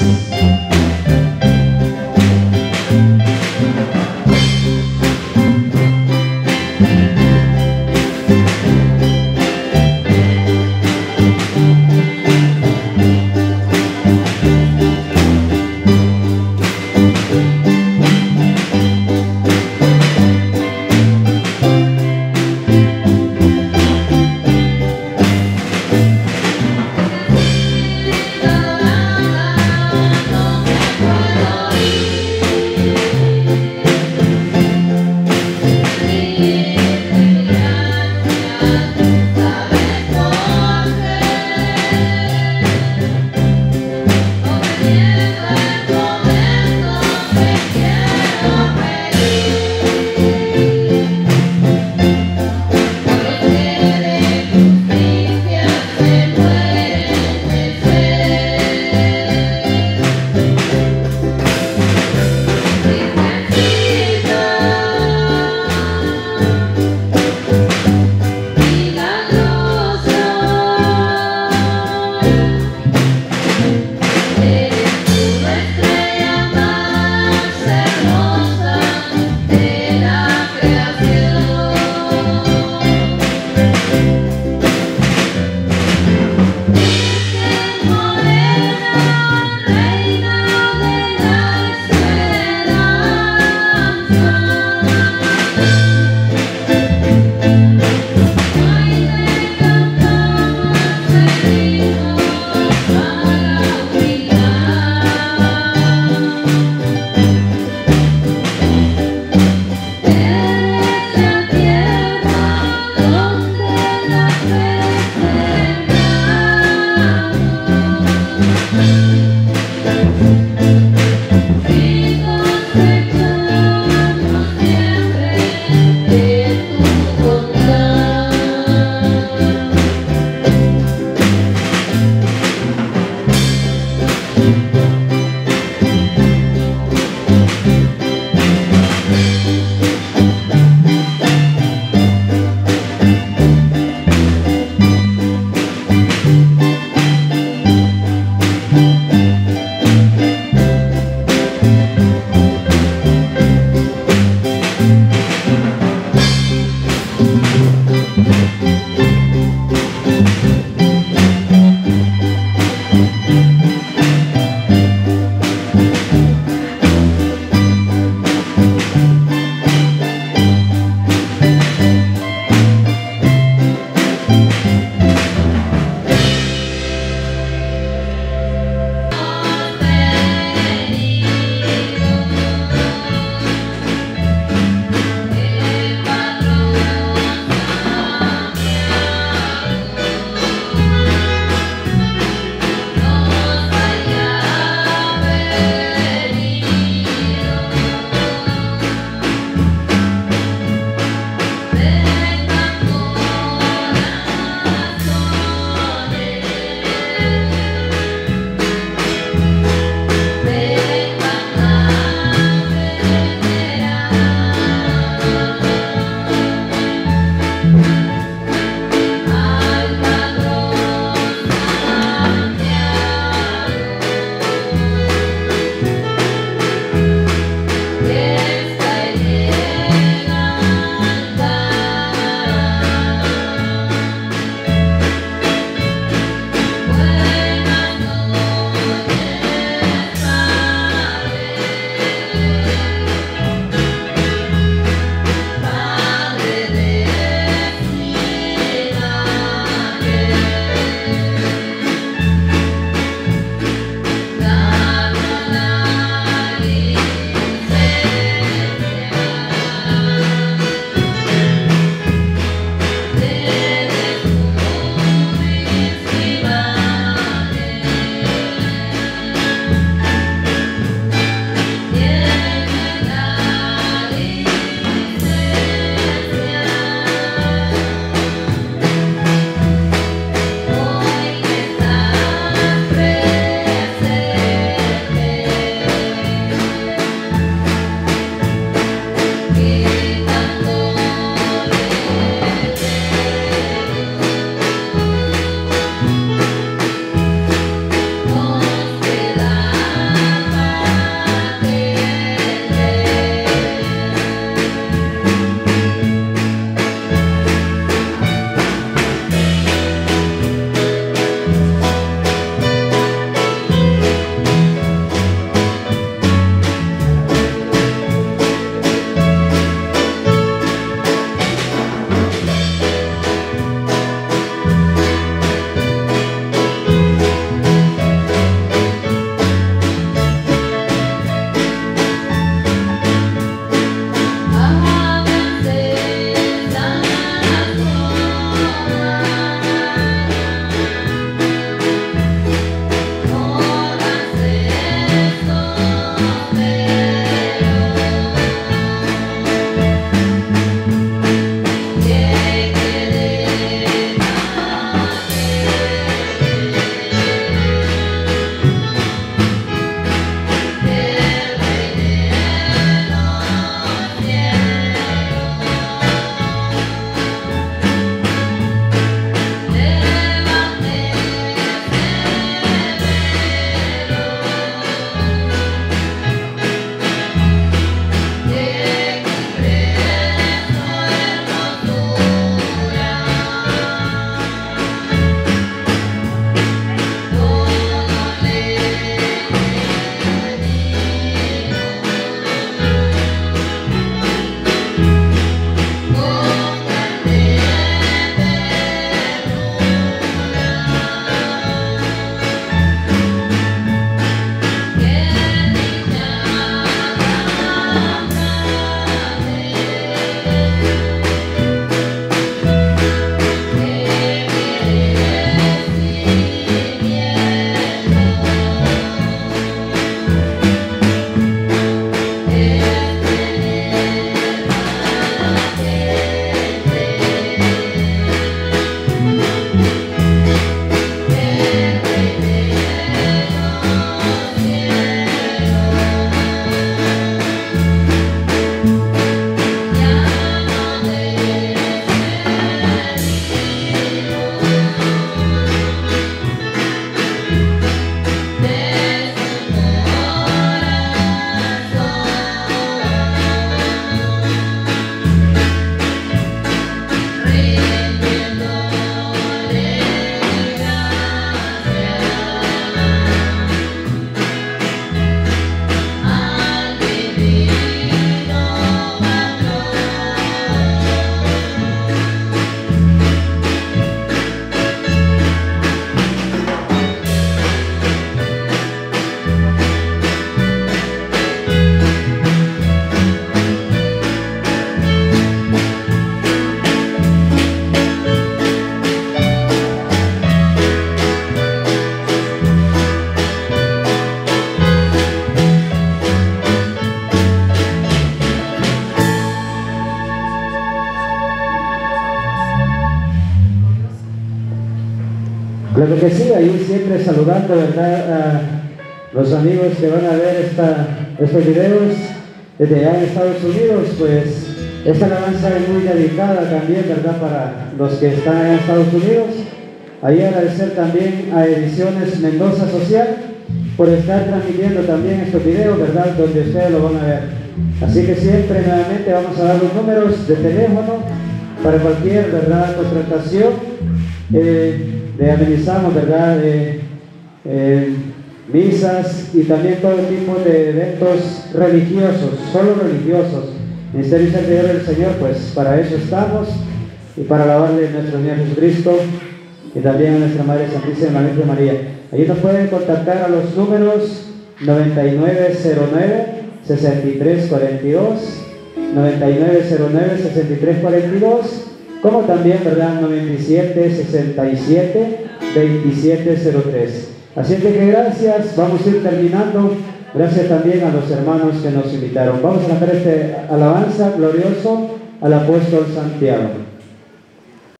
Pues que sí, ahí siempre saludando, ¿verdad?, a los amigos que van a ver esta, estos videos desde allá en Estados Unidos. Pues esta alabanza es muy dedicada también, ¿verdad?, para los que están allá en Estados Unidos. Ahí agradecer también a Ediciones Mendoza Social por estar transmitiendo también estos videos, ¿verdad?, donde ustedes lo van a ver. Así que siempre nuevamente vamos a dar los números de teléfono para cualquier, ¿verdad?, contratación. Eh, le amenizamos, ¿verdad?, eh, eh, misas y también todo tipo de eventos religiosos, solo religiosos. Ministerio y Servidor del Señor, pues para eso estamos y para alabarle a nuestro Señor Jesucristo y también a nuestra Madre Santísima Virgen María. Allí nos pueden contactar a los números noventa y nueve cero nueve, sesenta y tres cuarenta y dos, noventa y nueve cero nueve, sesenta y tres cuarenta y dos, como también, ¿verdad?, noventa y siete sesenta y siete, veintisiete cero tres. Así es que gracias, vamos a ir terminando. Gracias también a los hermanos que nos invitaron. Vamos a cantar este alabanza glorioso al apóstol Santiago.